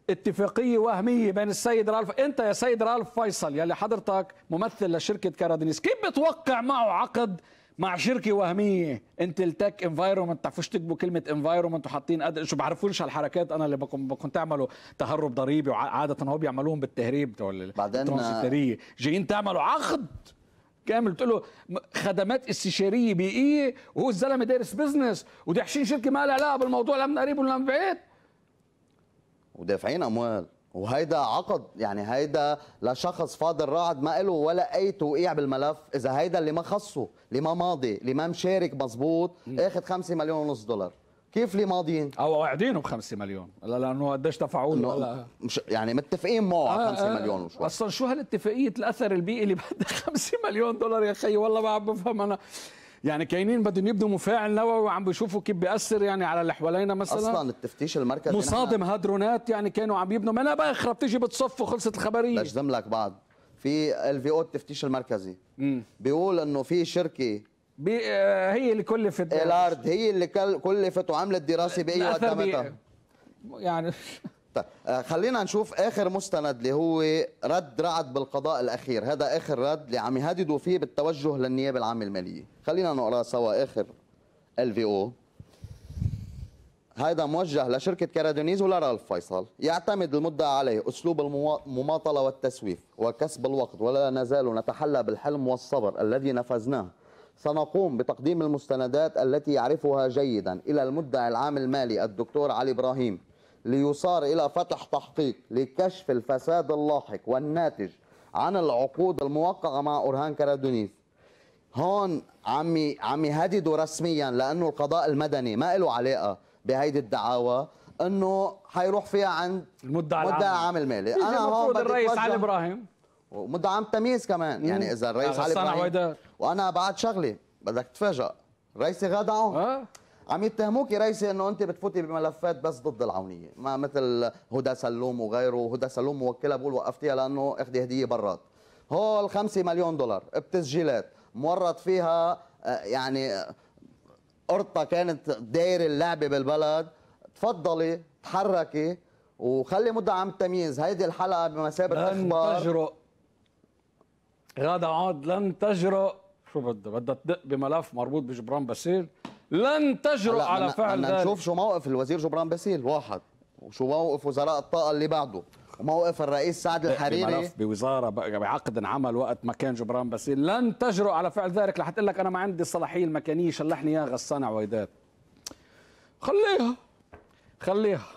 اتفاقيه وهميه بين السيد رالف، انت يا سيد رالف فيصل يلي حضرتك ممثل لشركه كارادينيز، كيف بتوقع معه عقد مع شركه وهميه انتل تك انفايرمنت؟ تعرفوش تكتبوا كلمه انفايرمنت وحاطين قد شو بعرفوش هالحركات انا اللي بكون بكون تعملوا تهرب ضريبي، وعاده هو بيعملوهم بالتهريب تبع بعدين الترانزيتريه، جايين تعملوا عقد كامل قلت له خدمات استشاريه بيئيه، وهو الزلمه دارس بزنس ودحشين شركه ما لها علاقه بالموضوع لا من قريب ولا من بعيد، ودافعين اموال. وهيدا عقد، يعني هيدا لشخص فاضل راعد ما له ولا اي توقيع بالملف. اذا هيدا اللي ما خصه، اللي ما ماضي، اللي ما مشارك مزبوط، اخذ خمسة مليون ونص دولار، كيف اللي ماضيين؟ او واعدينه بخمسة مليون، لا لانه قديش دفعوا له مش يعني متفقين معه على خمسة مليون وشوي. اصلا شو هالاتفاقيه الاثر البيئي اللي بدها خمسة مليون دولار يا خيي؟ والله ما عم بفهم انا. يعني كاينين بدهم يبدوا مفاعل نووي وعم بيشوفوا كيف بيأثر يعني على اللي حوالينا مثلا. اصلا التفتيش المركزي مصادم هادرونات يعني كانوا عم يبنوا، ما انا باخره بتيجي بتصف وخلصت الخبريه. لازم لك بعد في ال في او التفتيش المركزي مم. بيقول انه في شركه بي آه هي اللي كلفت الارد، هي اللي كلفت وعملت دراسه بيئيه وقدمتها يعني. طيب خلينا نشوف اخر مستند اللي هو رد رعد بالقضاء الاخير. هذا اخر رد اللي عم يهددوا فيه بالتوجه للنيابه العامه الماليه. خلينا نقرا سوا اخر ال في او. هذا موجه لشركه كارادينيز ولرالف فيصل. يعتمد المدعى عليه اسلوب المماطله والتسويف وكسب الوقت، ولا نزال نتحلى بالحلم والصبر الذي نفذناه. سنقوم بتقديم المستندات التي يعرفها جيدا الى المدعي العام المالي الدكتور علي ابراهيم، ليصار إلى فتح تحقيق لكشف الفساد اللاحق والناتج عن العقود الموقعة مع أورهان كارادينيز. هون عم عم يهددوا رسميا، لأنه القضاء المدني ما له علاقة بهيدي الدعاوى، أنه حيروح فيها عند المدعي العام المالي. أنا هون الرئيس علي إبراهيم ومدعي عام تمييز كمان. يعني إذا الرئيس علي إبراهيم، وأنا بعد شغلي بدك تتفاجأ، رئيسي غادة عون أه؟ عم يتهموك يا رئيسي انه انت بتفوتي بملفات بس ضد العونيه، ما مثل هدى سلوم وغيره. هدى سلوم موكله بقول وقفتيها لانه اخذي هديه برات. هول خمسة مليون دولار بتسجيلات مورط فيها، يعني قرطه كانت داير اللعبه بالبلد. تفضلي تحركي وخلي مدعي عام التمييز هيدي الحلقه بمثابه اخبار. لن تجرؤ غادة عون، لن تجرؤ. شو بدها بدها تدق بملف مربوط بجبران باسيل؟ لن تجرؤ على فعل ذلك. نشوف شو موقف الوزير جبران باسيل واحد، وشو موقف وزراء الطاقه اللي بعده، وموقف الرئيس سعد الحريري بملف بوزاره بعقد انعمل وقت ما كان جبران باسيل. لن تجرؤ على فعل ذلك. رح تقول لك انا ما عندي الصلاحيه المكانيه، شلحني اياها غسان عويدات. خليها خليها